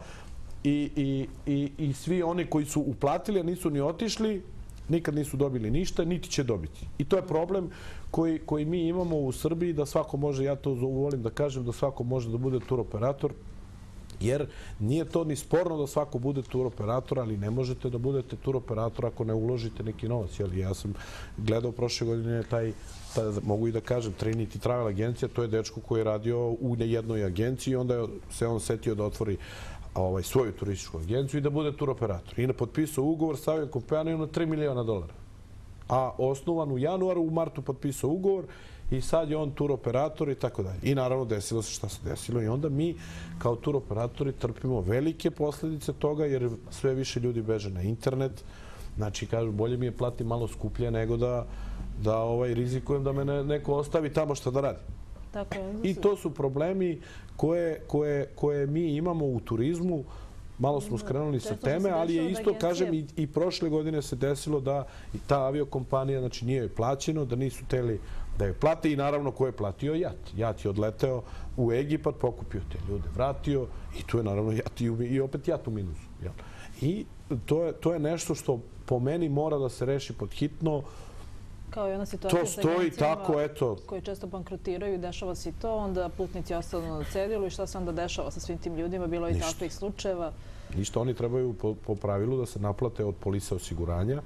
i svi oni koji su uplatili, a nisu ni otišli, nikad nisu dobili ništa, niti će dobiti. I to je problem koji mi imamo u Srbiji, da svako može, ja to volim da kažem, da svako može da bude turoperator, jer nije to ni sporno da svako bude turoperator, ali ne možete da budete turoperator ako ne uložite neki novac. Ja sam gledao prošle godine mogu i da kažem, Trinity Travel agencija, to je dečko koji je radio u jednoj agenciji i onda se on setio da otvori svoju turističku agenciju i da bude turoperator. I potpisao ugovor sa aviokompanijom na $3 miliona. A osnovan u januaru, u martu potpisao ugovor i sad je on turoperator i tako dalje. I naravno desilo se šta se desilo i onda mi kao turoperatori trpimo velike posljedice toga, jer sve više ljudi beže na internet. Znači, kažu, bolje mi je plati malo skuplje nego da rizikujem da me neko ostavi tamo što da radi. I to su problemi koje mi imamo u turizmu. Malo smo skrenuli sa teme, ali je isto, kažem, i prošle godine se desilo da ta aviokompanija, znači nije joj plaćeno, da nisu hteli da joj plate i naravno ko je platio? JAT. JAT je odleteo u Egipat, pokupio te ljude, vratio i tu je naravno JAT i opet JAT u minusu. I to je nešto što po meni mora da se reši pod hitno. Kao i ona situacija sa agencijama koji često bankrotiraju i dešava se i to, onda putnici ostanu na cedilu i šta se onda dešava sa svim tim ljudima? Bilo je i takvih slučajeva. Ništa, oni trebaju po pravilu da se naplate od polisa osiguranja,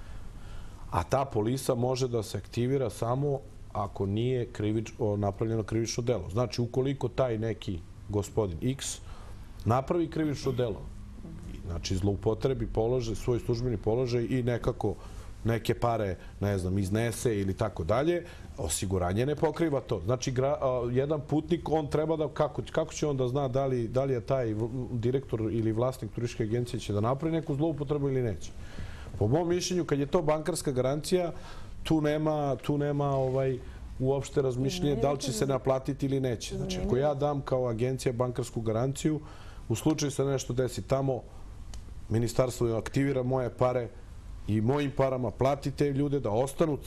a ta polisa može da se aktivira samo ako nije napravljeno krivično delo. Znači, ukoliko taj neki gospodin X napravi krivično delo, znači zloupotrebi svoj službeni položaj i nekako neke pare, ne znam, iznese ili tako dalje, osiguranje ne pokriva to. Znači, jedan putnik, on treba da, kako će on da zna da li je taj direktor ili vlasnik turističke agencije će da napravi neku zloupotrebu ili neće. Po mom mišljenju, kad je to bankarska garancija, tu nema uopšte razmišljenje da li će se naplatiti ili neće. Znači, ako ja dam kao agencija bankarsku garanciju, u slučaju se nešto desi tamo, ministarstvo aktivira moje pare i mojim parama plati te ljude da ostanu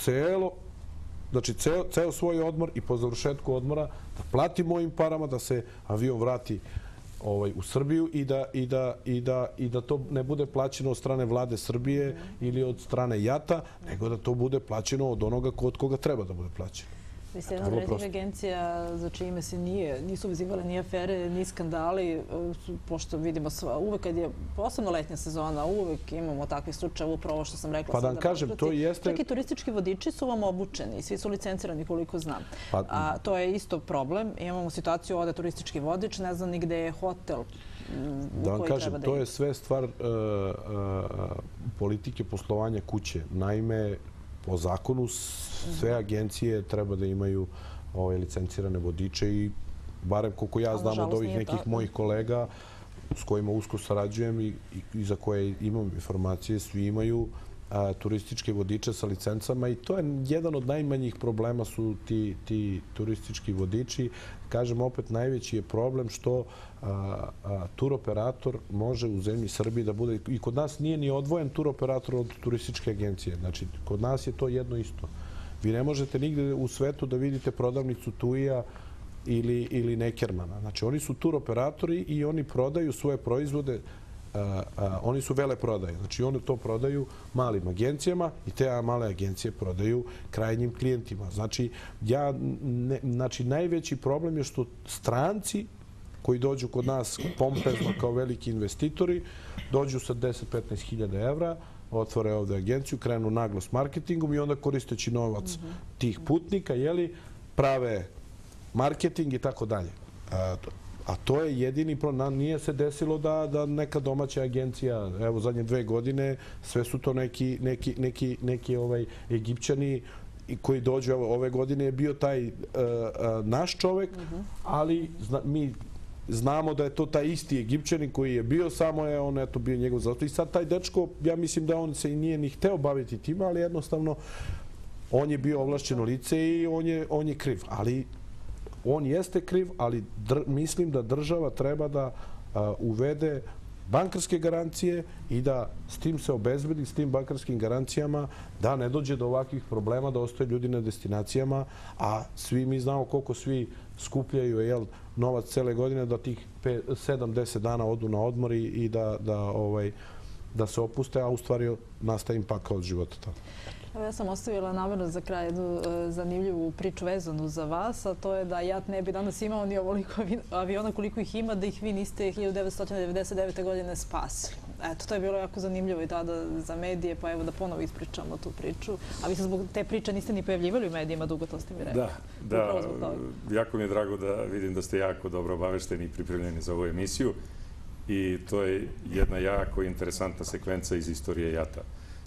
ceo svoj odmor i po završetku odmora da plati mojim parama, da se avion vrati u Srbiju i da to ne bude plaćeno od strane vlade Srbije ili od strane JAT-a, nego da to bude plaćeno od onoga od koga treba da bude plaćeno. Vi ste jedna od ređih agencija za čime se nisu vezivale ni afere, ni skandali, pošto vidimo uvek kad je posebno letnja sezona, uvek imamo takvih slučajeva, upravo ovo što sam rekla. Pa da vam kažem, to jeste... Čak i turistički vodiči su vam obučeni, svi su licencirani koliko znam. To je isto problem. Imamo situaciju ovde turistički vodič, ne znam ni gde je hotel. Da vam kažem, to je sve stvar politike poslovanja kuće. Naime, po zakonu sve agencije treba da imaju licencirane vodiče i barem koliko ja znam od ovih nekih mojih kolega s kojima usko sarađujem i za koje imam informacije, svi imaju turističke vodiče sa licencama i to je jedan od najmanjih problema su ti turistički vodiči. Kažem, opet najveći je problem što turoperator može u zemlji Srbiji da bude, i kod nas nije ni odvojen turoperator od turističke agencije. Znači, kod nas je to jedno isto. Vi ne možete nigde u svetu da vidite prodavnicu Tuija ili Neckermana. Znači, oni su turoperatori i oni prodaju svoje proizvode, oni su veleprodaje. Znači, oni to prodaju malim agencijama i te male agencije prodaju krajnjim klijentima. Znači, najveći problem je što stranci koji dođu kod nas pompezno kao veliki investitori, dođu sa 10-15 hiljada evra, otvore ovde agenciju, krenu naglo s marketingom i onda koristeći novac tih putnika, prave marketing i tako dalje. A to je jedini problem. Nije se desilo da neka domaća agencija, evo zadnje 2 godine, sve su to neki Egipćani koji dođu. Ove godine je bio taj naš čovek, ali mi znamo da je to taj isti Egipćanin koji je bio, samo je on bio njegov zastupnik. I sad taj dečko, ja mislim da on se i nije ni hteo baviti tim, ali jednostavno on je bio ovlašćeno lice i on je kriv. Ali on jeste kriv, ali mislim da država treba da uvede bankarske garancije i da s tim se obezbedi, s tim bankarskim garancijama, da ne dođe do ovakvih problema, da ostaju ljudi na destinacijama, a svi mi znamo koliko svi skupljaju novac cele godine, da tih 7-10 dana odu na odmor i da se opuste, a u stvari nastaje im pakao od života. Evo, ja sam ostavila namerno za kraj jednu zanimljivu priču vezanu za vas, a to je da JAT ne bi danas imao ni ovoliko aviona koliko ih ima, da ih vi niste 1999. godine spasili. Eto, to je bilo jako zanimljivo i tada za medije, pa evo da ponovo ispričamo tu priču. A vi se zbog te priče niste ni pojavljivali u medijima, dugo to ste mi rekli. Da. Jako mi je drago da vidim da ste jako dobro obavešteni i pripremljeni za ovu emisiju. I to je jedna jako interesantna sekvenca iz istorije JAT-a.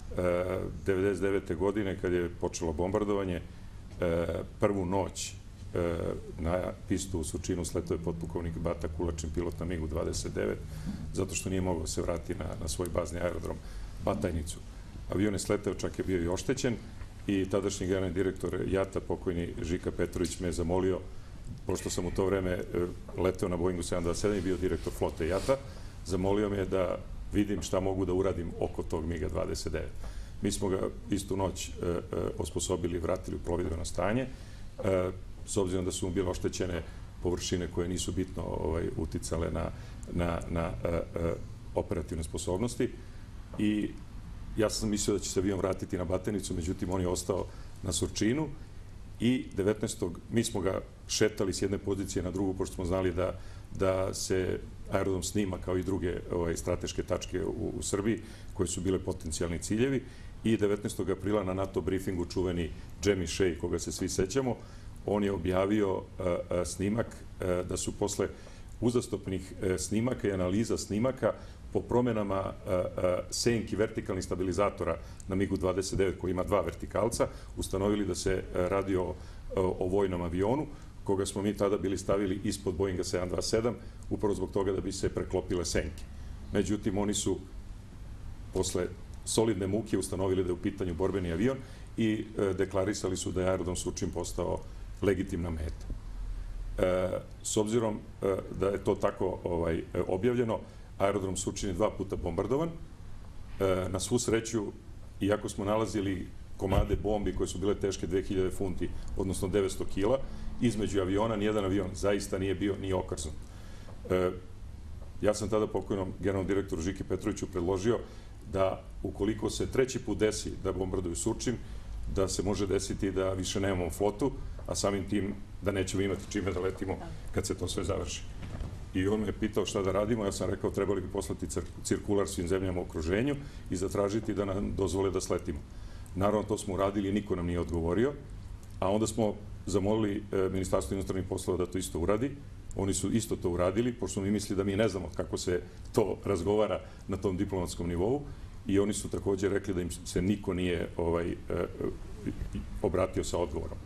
1999. godine, kad je počelo bombardovanje, prvu noć na pistu u Surčinu sletao je potpukovnik Bata Kulačin, pilot na MiG-29, zato što nije mogao se vratiti na svoj bazni aerodrom Batajnicu. Avion je sletao, čak je bio i oštećen i tadašnji generalni direktor JAT-a, pokojni Žika Petrović, me je zamolio, pošto sam u to vreme leteo na Boeingu 727 i bio direktor flote JAT-a, zamolio me da vidim šta mogu da uradim oko tog MiG-29. Mi smo ga istu noć osposobili i vratili u plovidbeno stanje, s obzirom da su mu bile oštećene površine koje nisu bitno uticale na operativne sposobnosti. I ja sam mislio da će se avion vratiti na Batajnicu, međutim on je ostao na Surčinu i 19. mi smo ga šetali s jedne pozicije na drugu, pošto smo znali da se aerodrom snima kao i druge strateške tačke u Srbiji, koje su bile potencijalni ciljevi. I 19. aprila na NATO briefingu čuveni Jamie Shea, koga se svi sećamo, on je objavio snimak da su posle uzastopnih snimaka i analiza snimaka po promenama senki vertikalnih stabilizatora na MiG-29, koji ima 2 vertikalca, ustanovili da se radi o vojnom avionu, koga smo mi tada bili stavili ispod Boeinga 727, upravo zbog toga da bi se preklopile senke. Međutim, oni su posle solidne muke ustanovili da je u pitanju borbeni avion i deklarisali su da je aerodrom Surčin postao legitimna meta. S obzirom da je to tako objavljeno, aerodrom Surčin je 2 puta bombardovan. Na svu sreću, iako smo nalazili komade bombi koje su bile teške 2000 funti, odnosno 900 kila, između aviona, nijedan avion zaista nije bio ni okrznut. Ja sam tada pokojnom generalnom direktoru Žiki Petroviću predložio da ukoliko se 3. put desi da bombarduju Surčin, da se može desiti da više nemamo flotu, a samim tim da nećemo imati čime da letimo kad se to sve završi. I on me je pitao šta da radimo, ja sam rekao trebali bi poslati cirkular svim zemljama u okruženju i zatražiti da nam dozvole da sletimo. Naravno, to smo uradili i niko nam nije odgovorio, a onda smo zamolili Ministarstvo inostranih poslova da to isto uradi. Oni su isto to uradili, pošto mi misli da mi ne znamo kako se to razgovara na tom diplomatskom nivou, i oni su također rekli da im se niko nije obratio sa odgovorom.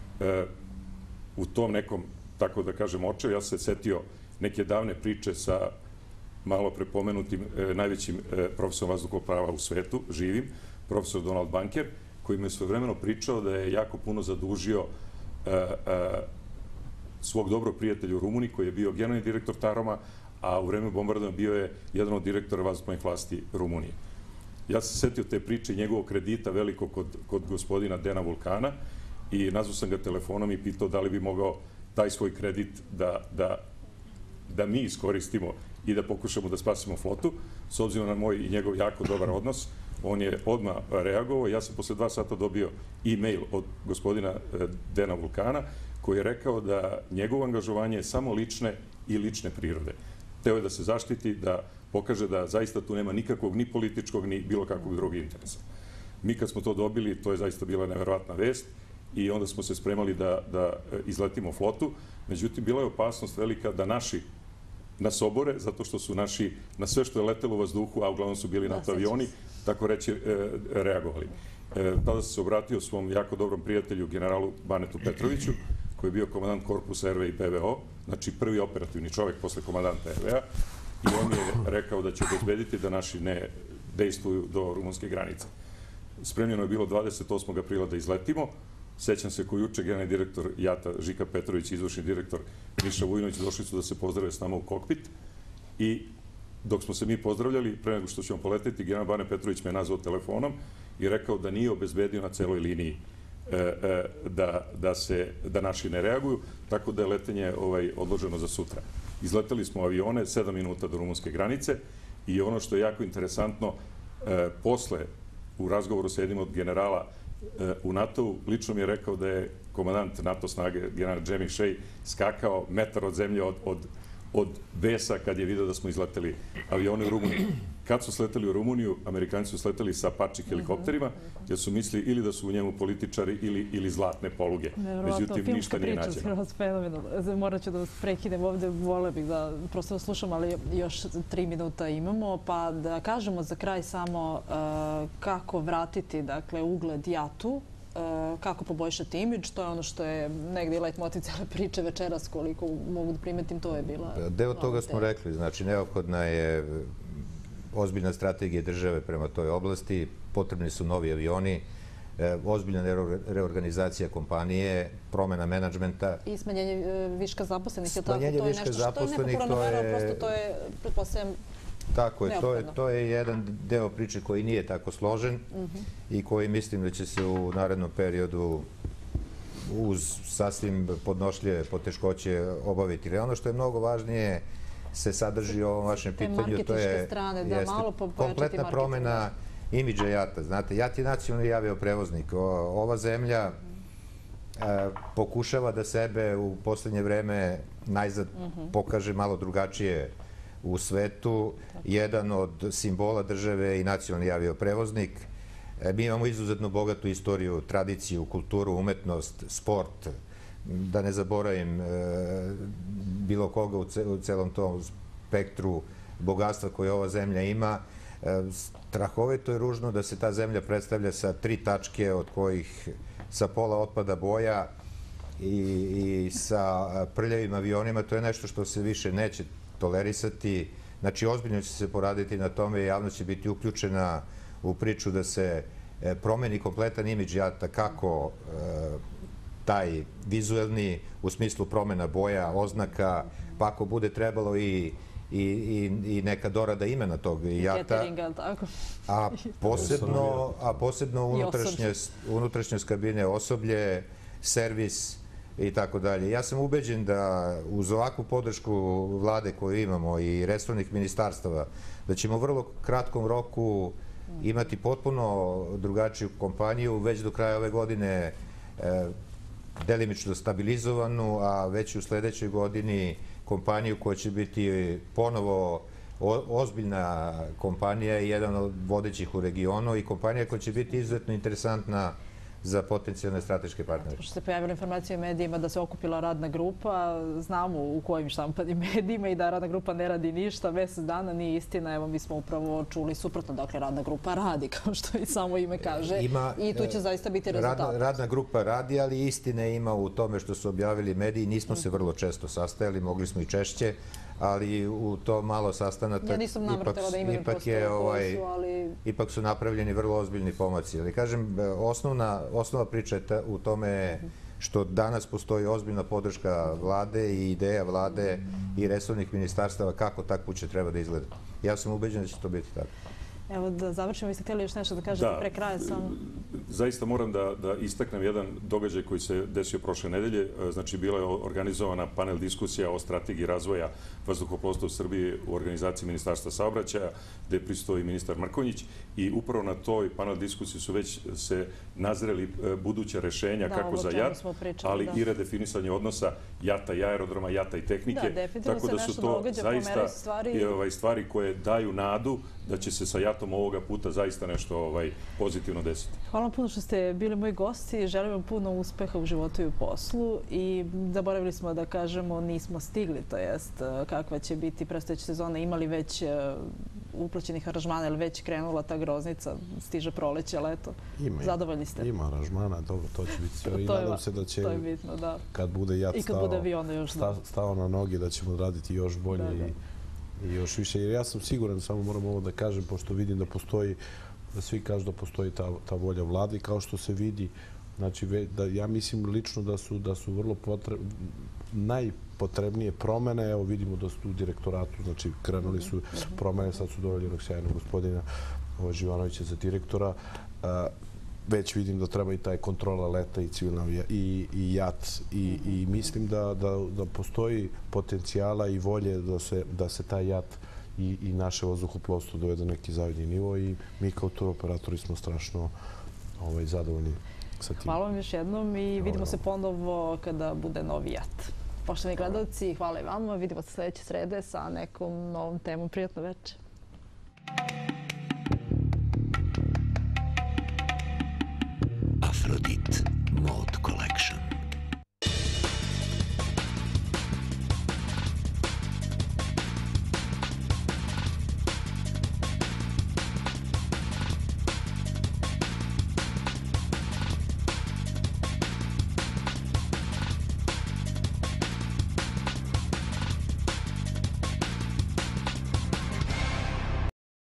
U tom nekom, tako da kažem, očaju, ja sam se setio neke davne priče sa malo prepomenutim najvećim profesorom vazduhoplovstva u svetu, živim, profesor Donald Bunker, koji mi je svojevremeno pričao da je jako puno zadužio svog dobrog prijatelja u Rumuniji, koji je bio generalni direktor Taroma, a u vreme bombardovanja bio je jedan od direktora vazduhoplovnih vlasti Rumunije. Ja sam se setio te priče i njegovog kredita veliko kod gospodina Dena Vulkana i nazvao sam ga telefonom i pitao da li bi mogao taj svoj kredit da mi iskoristimo i da pokušamo da spasimo flotu. S obzirom na moj i njegov jako dobar odnos, on je odmah reagovao. Ja sam posle 2 sata dobio e-mail od gospodina Dena Vulkana, koji je rekao da njegovo angažovanje je samo lične i lične prirode. Teo je da se zaštiti, da pokaže da zaista tu nema nikakvog ni političkog, ni bilo kakvog drugog interesa. Mi kad smo to dobili, to je zaista bila neverovatna vest i onda smo se spremali da izletimo flotu. Međutim, bila je opasnost velika da naši nas obore, zato što su naši na sve što je letelo u vazduhu, a uglavnom su bili NATO avioni, tako reći, reagovali. Tada sam se obratio svom jako dobrom prijatelju, generalu Banetu Petroviću, koji je bio komandant korpusa RV i PVO, znači prvi operativni čovek posle komandanta RV-a, i on je rekao da će obezbediti da naši ne dejstvuju do rumunske granice. Spremljeno je bilo 28. aprila da izletimo. Sećam se ko juče generalni direktor JAT-a Žika Petrović i izvršni direktor Miša Vujinović došli su da se pozdrave s nama u kokpit i dok smo se mi pozdravljali, pre nego što ćemo poleteti, general Bane Petrović me je nazvao telefonom i rekao da nije obezbedio na celoj liniji da naši ne reaguju, tako da je letenje odloženo za sutra. Izleteli smo avione 7 minuta do rumunske granice i ono što je jako interesantno, posle u razgovoru sa jednim od generala u NATO-u, lično mi je rekao da je komandant NATO snage, general Jamie Shea, skakao metar od zemlje od besa kad je vidio da smo izleteli avione u Rumuniju. Kad su sleteli u Rumuniju, Amerikanci su sleteli sa Apache helikopterima, jer su mislili ili da su u njemu političari ili zlatne poluge. Međutim, ništa nije nađeno. Morat ću da vas prekidem ovde, vole bih da prosto slušam, ali još 3 minuta imamo, pa da kažemo za kraj samo kako vratiti ugled JAT-u, kako poboljšati imidž, to je ono što je negdje i leitmotiv cele priče večeras, koliko mogu da primetim, to je bila... Deo toga smo rekli, znači neophodna je ozbiljna strategija države prema toj oblasti, potrebni su novi avioni, ozbiljna reorganizacija kompanije, promena menadžmenta. I smanjenje viška zaposlenih, je li tako? Smanjenje viška zaposlenih, to je prosto, to je, pretpostavljam, tako je, to je jedan deo priče koji nije tako složen i koji mislim da će se u narednom periodu uz sasvim podnošljive poteškoće obaviti. Ali ono što je mnogo važnije se sadrži u ovom vašem pitanju, to je kompletna promena imidža JAT-a. Znate, JAT je nacionalni avioprevoznik. Ova zemlja pokušava da sebe u poslednje vreme najzad pokaže malo drugačije u svetu. Jedan od simbola države i nacionalni avioprevoznik. Mi imamo izuzetno bogatu istoriju, tradiciju, kulturu, umetnost, sport. Da ne zaboravim bilo koga u celom tom spektru bogatstva koje ova zemlja ima. Strahovito je ružno da se ta zemlja predstavlja sa 3 tačke, od kojih sa pola otpada boja i sa prljavim avionima. To je nešto što se više neće tolerisati. Znači, ozbiljno će se poraditi na tome i javnost će biti uključena u priču da se promeni kompletan imidž JAT-a, kako taj vizuelni, u smislu promena boja, oznaka, pa ako bude trebalo i neka dorada imena tog JAT-a, a posebno unutrašnjost kabine, osoblje, servis i tako dalje. Ja sam ubeđen da uz ovakvu podršku vlade koju imamo i resornih ministarstava, da ćemo u vrlo kratkom roku imati potpuno drugačiju kompaniju, već do kraja ove godine delimično stabilizovanu, a već u sledećoj godini kompaniju koja će biti ponovo ozbiljna kompanija i jedan od vodećih u regionu i kompanija koja će biti izuzetno interesantna za potencijalne strateške partnere. Što se pojavila informacija u medijima da se okupila radna grupa, znamo u kojim štampanim medijima i da radna grupa ne radi ništa, mesec dana nije istina. Evo, mi smo upravo čuli suprotno, dakle, radna grupa radi, kao što i samo ime kaže, i tu će zaista biti rezultat. Radna grupa radi, ali istine ima u tome što su objavili mediji. Nismo se vrlo često sastajali, mogli smo i češće, ali u to malo sastanaka ja nisam namerno htjela da imenujem prosto poslu, ali... Ipak su napravljeni vrlo ozbiljni pomaci. Ali kažem, osnova priča je u tome što danas postoji ozbiljna podrška vlade i ideja vlade i resornih ministarstava kako tak put će treba da izgleda. Ja sam ubeđen da će to biti tako. Evo da završimo, vi ste htjeli još nešto da kažete pre kraja samo. Zaista moram da istaknem jedan događaj koji se desio prošle nedelje. Znači, bila je organizovana panel diskusija o strategiji razvoja vazduhoplovstva u Srbiji u organizaciji Ministarstva saobraćaja, gde je prisustvovao i ministar Mrkonjić. I upravo na toj panel diskusiji su već se nazreli buduća rešenja kako za JAT, ali i redefinisanje odnosa JAT-a i aerodroma, JAT-a i tehnike. Tako da su to zaista stvari koje daju nadu da će se sa JAT-om ovoga puta zaista nešto pozitivno desiti. Hvala vam puno što ste bili moji gosti. Želim vam puno uspeha u životu i u poslu. I zaboravili smo da kažemo nismo stigli, to jest kakva će biti predstojeća sezona. Imali već uplaćenih aranžmana ili već krenula ta groznica, stiže proleće, leto. Zadovoljni ste? Ima aranžmana, dobro, to će biti sve. I nadam se da će, kad bude JAT stao na noge, da ćemo raditi još bolje i još više. Jer ja sam siguran, samo moram ovo da kažem, pošto vidim da postoji, da svi kažu da postoji ta volja vlade i kao što se vidi, znači, ja mislim lično da su vrlo najpotrebnije promene. Evo vidimo da su u direktoratu, znači krenuli su promene, sad su doveli jednog sjajnog gospodina Živanovića za direktora. Već vidim da treba i taj kontrola leta i civilna i JAT i mislim da postoji potencijala i volje da se taj JAT i naše vazduhoplovstvo dovede na neki zavidni nivo i mi kao turoperatori smo strašno zadovoljni sa tim. Hvala vam još jednom i vidimo se ponovo kada bude novi JAT. Poštovani gledalci, hvala i vama. Vidimo se sljedeće srede sa nekom novom temom. Prijatno večer. Afrodit, Mode Collection.